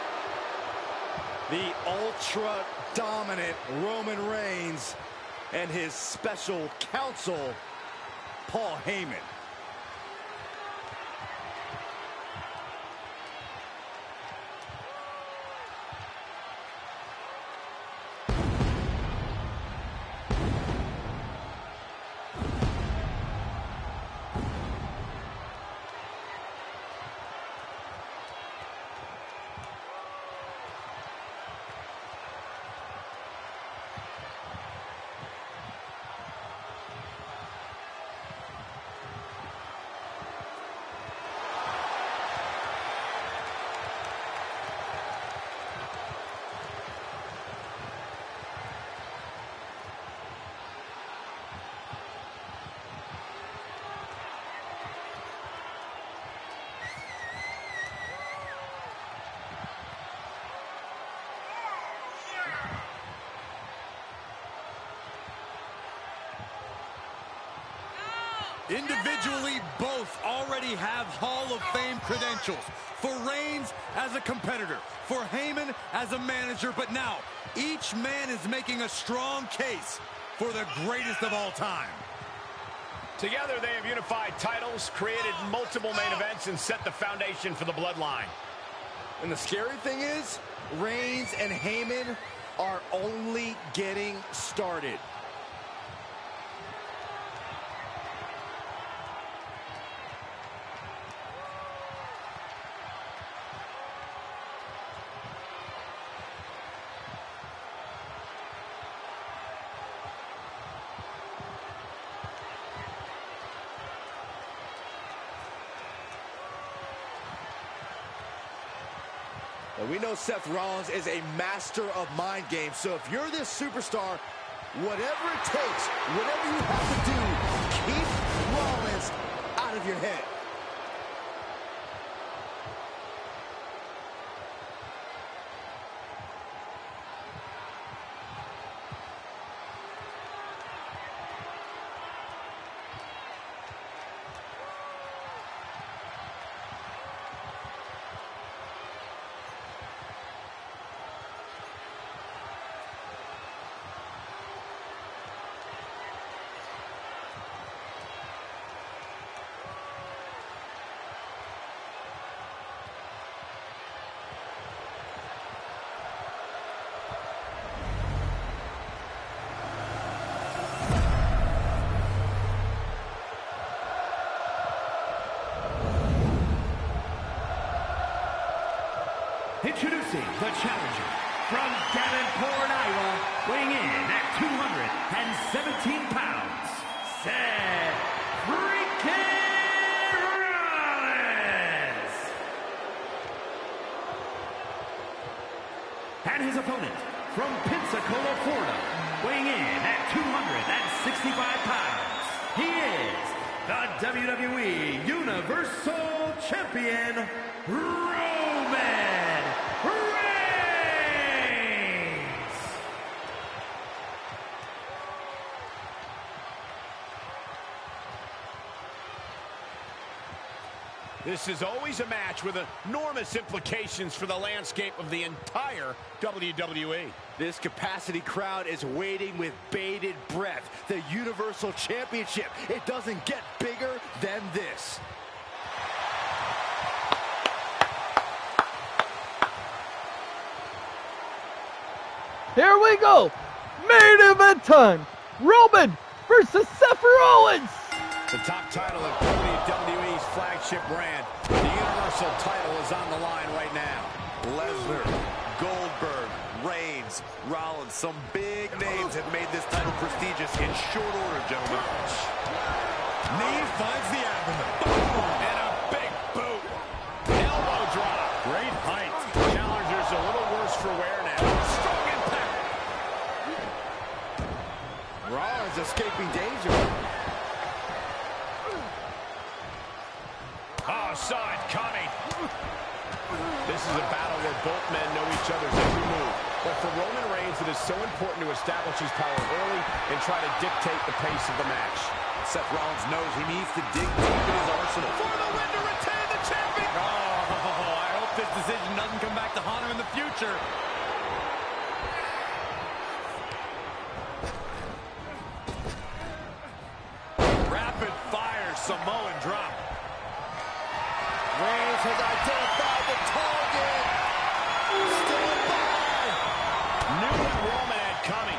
The ultra-dominant Roman Reigns and his special counsel, Paul Heyman. Individually, both already have Hall of Fame credentials. For Reigns as a competitor, for Heyman as a manager, but now each man is making a strong case for the greatest of all time. Together they have unified titles, created multiple main events, and set the foundation for the bloodline. And the scary thing is, Reigns and Heyman are only getting started. We know Seth Rollins is a master of mind games, so if you're this superstar, whatever it takes, whatever you have to do, keep Rollins out of your ahead. Introducing the challenger from Davenport, Iowa, weighing in at two hundred seventeen pounds, Seth freaking Rollins. And his opponent from Pensacola, Florida, weighing in at two hundred sixty-five pounds, he is the W W E Universal Champion, Roman Reigns! This is always a match with enormous implications for the landscape of the entire W W E. This capacity crowd is waiting with bated breath. The Universal Championship, it doesn't get bigger than this. Here we go. Main event time. Roman versus Seth Rollins. The top title of W W E's flagship brand, the Universal title, is on the line right now. Lesnar, Goldberg, Reigns, Rollins, some big names have made this title prestigious in short order, gentlemen. Knee finds the abdomen. Boom! And a big boot. Elbow drop. Great height. Challenger's a little worse for wear now. Strong impact. Rollins escaping danger. Oh, saw it coming. This is a battle where both men know each other's every move. But for Roman Reigns, it is so important to establish his power early and try to dictate the pace of the match. Seth Rollins knows he needs to dig deep in his arsenal. For the win to retain the champion. Oh, I hope this decision doesn't come back to haunt him in the future. Rapid fire Samoan drop. Reigns has identified the target. Stand by. Knew what Roman had coming.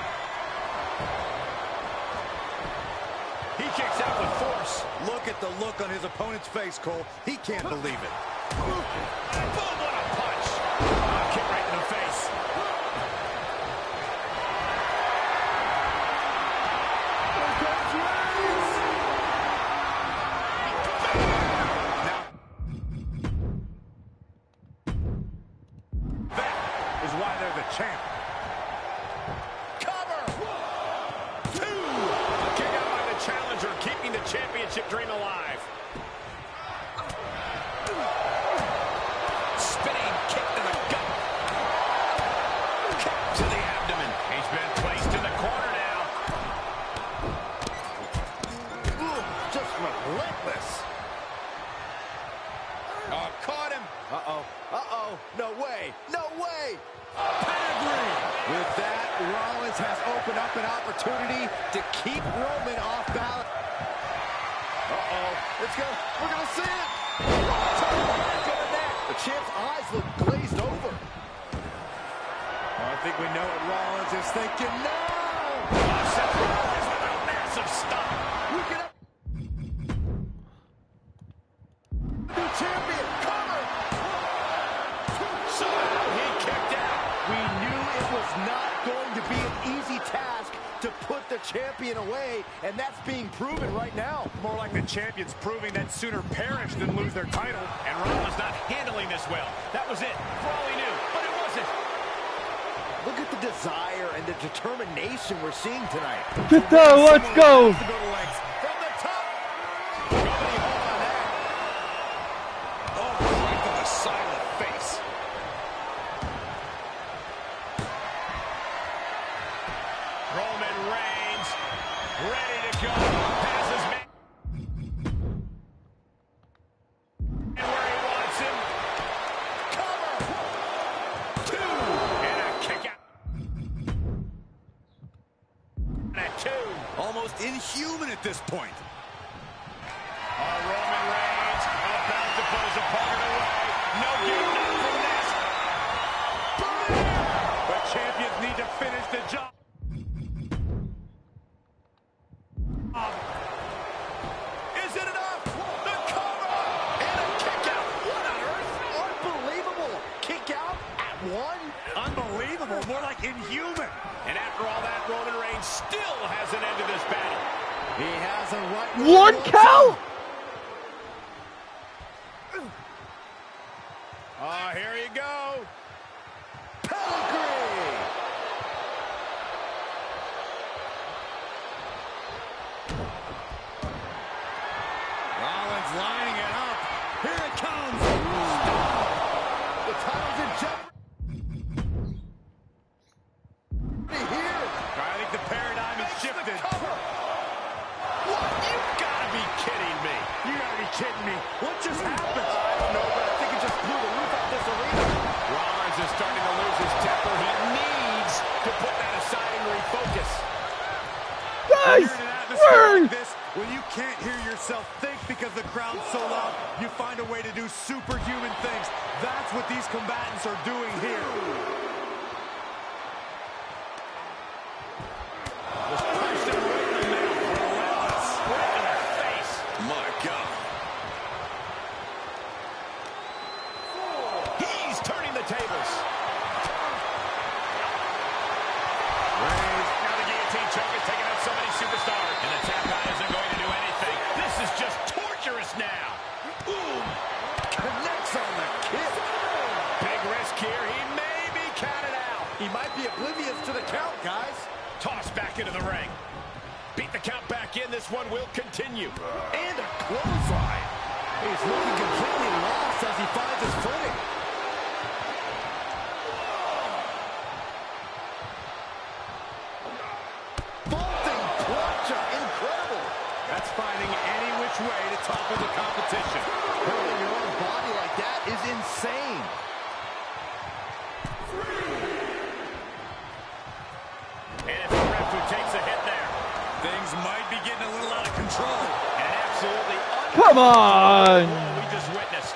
He kicks out with force. Look at the look on his opponent's face, Cole. He can't believe it. Boom, what a punch. Oh, kick right in the face. Champ. Cover! Two! A kick out by the challenger, keeping the championship dream alive. Spinning kick to the gut. Kick to the abdomen. He's been placed in the corner now. Ooh, just relentless. Oh, caught him. Uh-oh. Uh-oh. No way. No way. Pedigree. With that, Rollins has opened up an opportunity to keep Roman off balance. Uh-oh. It's gonna, we're going to see it. The champ's eyes look glazed over. I think we know what Rollins is thinking. No! Oh, Seth Rollins with a massive stop. Look at it. New champion. Cover. Somehow he kicked out. We knew it was not going to be an easy task to put the champion away, and that's being proven right now. More like the champions proving that sooner perish than lose their title. And Rollins not handling this well. That was it, for all he knew, but it wasn't. Look at the desire and the determination we're seeing tonight. Get down, let's go. From the top. Nobody hold on that. at this point. Oh, Roman Reigns about to put his opponent away. No getting up from this. But champions need to finish the job. Is it enough? The cover and a kick out. What on earth? Unbelievable. Kick out at one? Unbelievable. More like inhuman. And after all that, Roman Reigns still hasn't ended this battle. He has a right. One count? Oh, here you go. Pedigree. Rollins lining it up. Here it comes. The title's in jeopardy here. I think the paradigm has shifted. What? You gotta be kidding me. You gotta be kidding me. What just happened? I don't know, but I think it just blew the roof off this arena. Rollins is starting to lose his temper. He needs to put that aside and refocus. Guys, You're in an atmosphere word. like this, when you can't hear yourself think because the crowd's so loud, you find a way to do superhuman things. That's what these combatants are doing here. Was punched him right in the mouth. Relentless. Right in the face. My God. He's turning the tables. Reigns, Now the guillotine choke is taking out so many superstars. And the tap out isn't going to do anything. This is just torturous now. Ooh. Connects on the kick. Big risk here. He may be counted out. He might be oblivious to the count, guys. Tossed back into the ring. Beat the count back in. This one will continue. And a clothesline. He's looking completely lost as he finds his footing. Vaulting clutcher. Incredible. that's finding any which way to topple the competition. Hurting your own body like that is insane. And it's the ref who takes a hit there. Things might be getting a little out of control. And absolutely Come on. we just witnessed.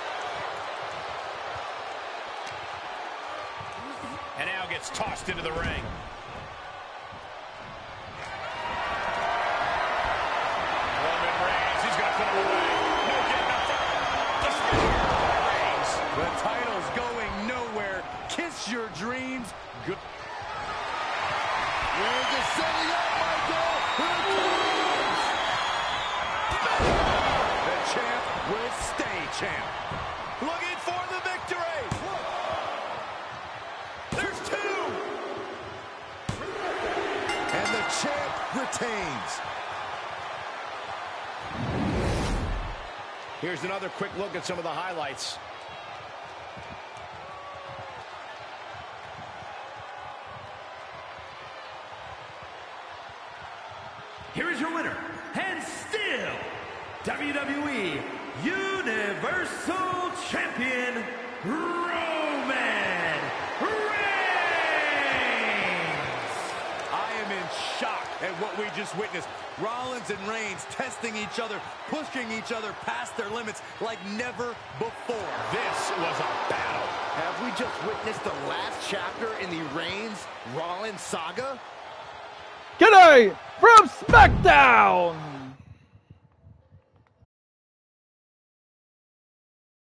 And now gets tossed into the ring. Roman Reigns, he's going to put him away. No getting up there. The spear by Reigns. The title's going nowhere. Kiss your dreams. Good. Reigns is setting up, Michael. Here it comes. The champ will stay champ. Looking for the victory. There's two. And the champ retains. Here's another quick look at some of the highlights. Here is your winner, and still W W E Universal Champion, Roman Reigns! I am in shock at what we just witnessed. Rollins and Reigns testing each other, pushing each other past their limits like never before. This was a battle. Have we just witnessed the last chapter in the Reigns-Rollins saga? G'day from SmackDown.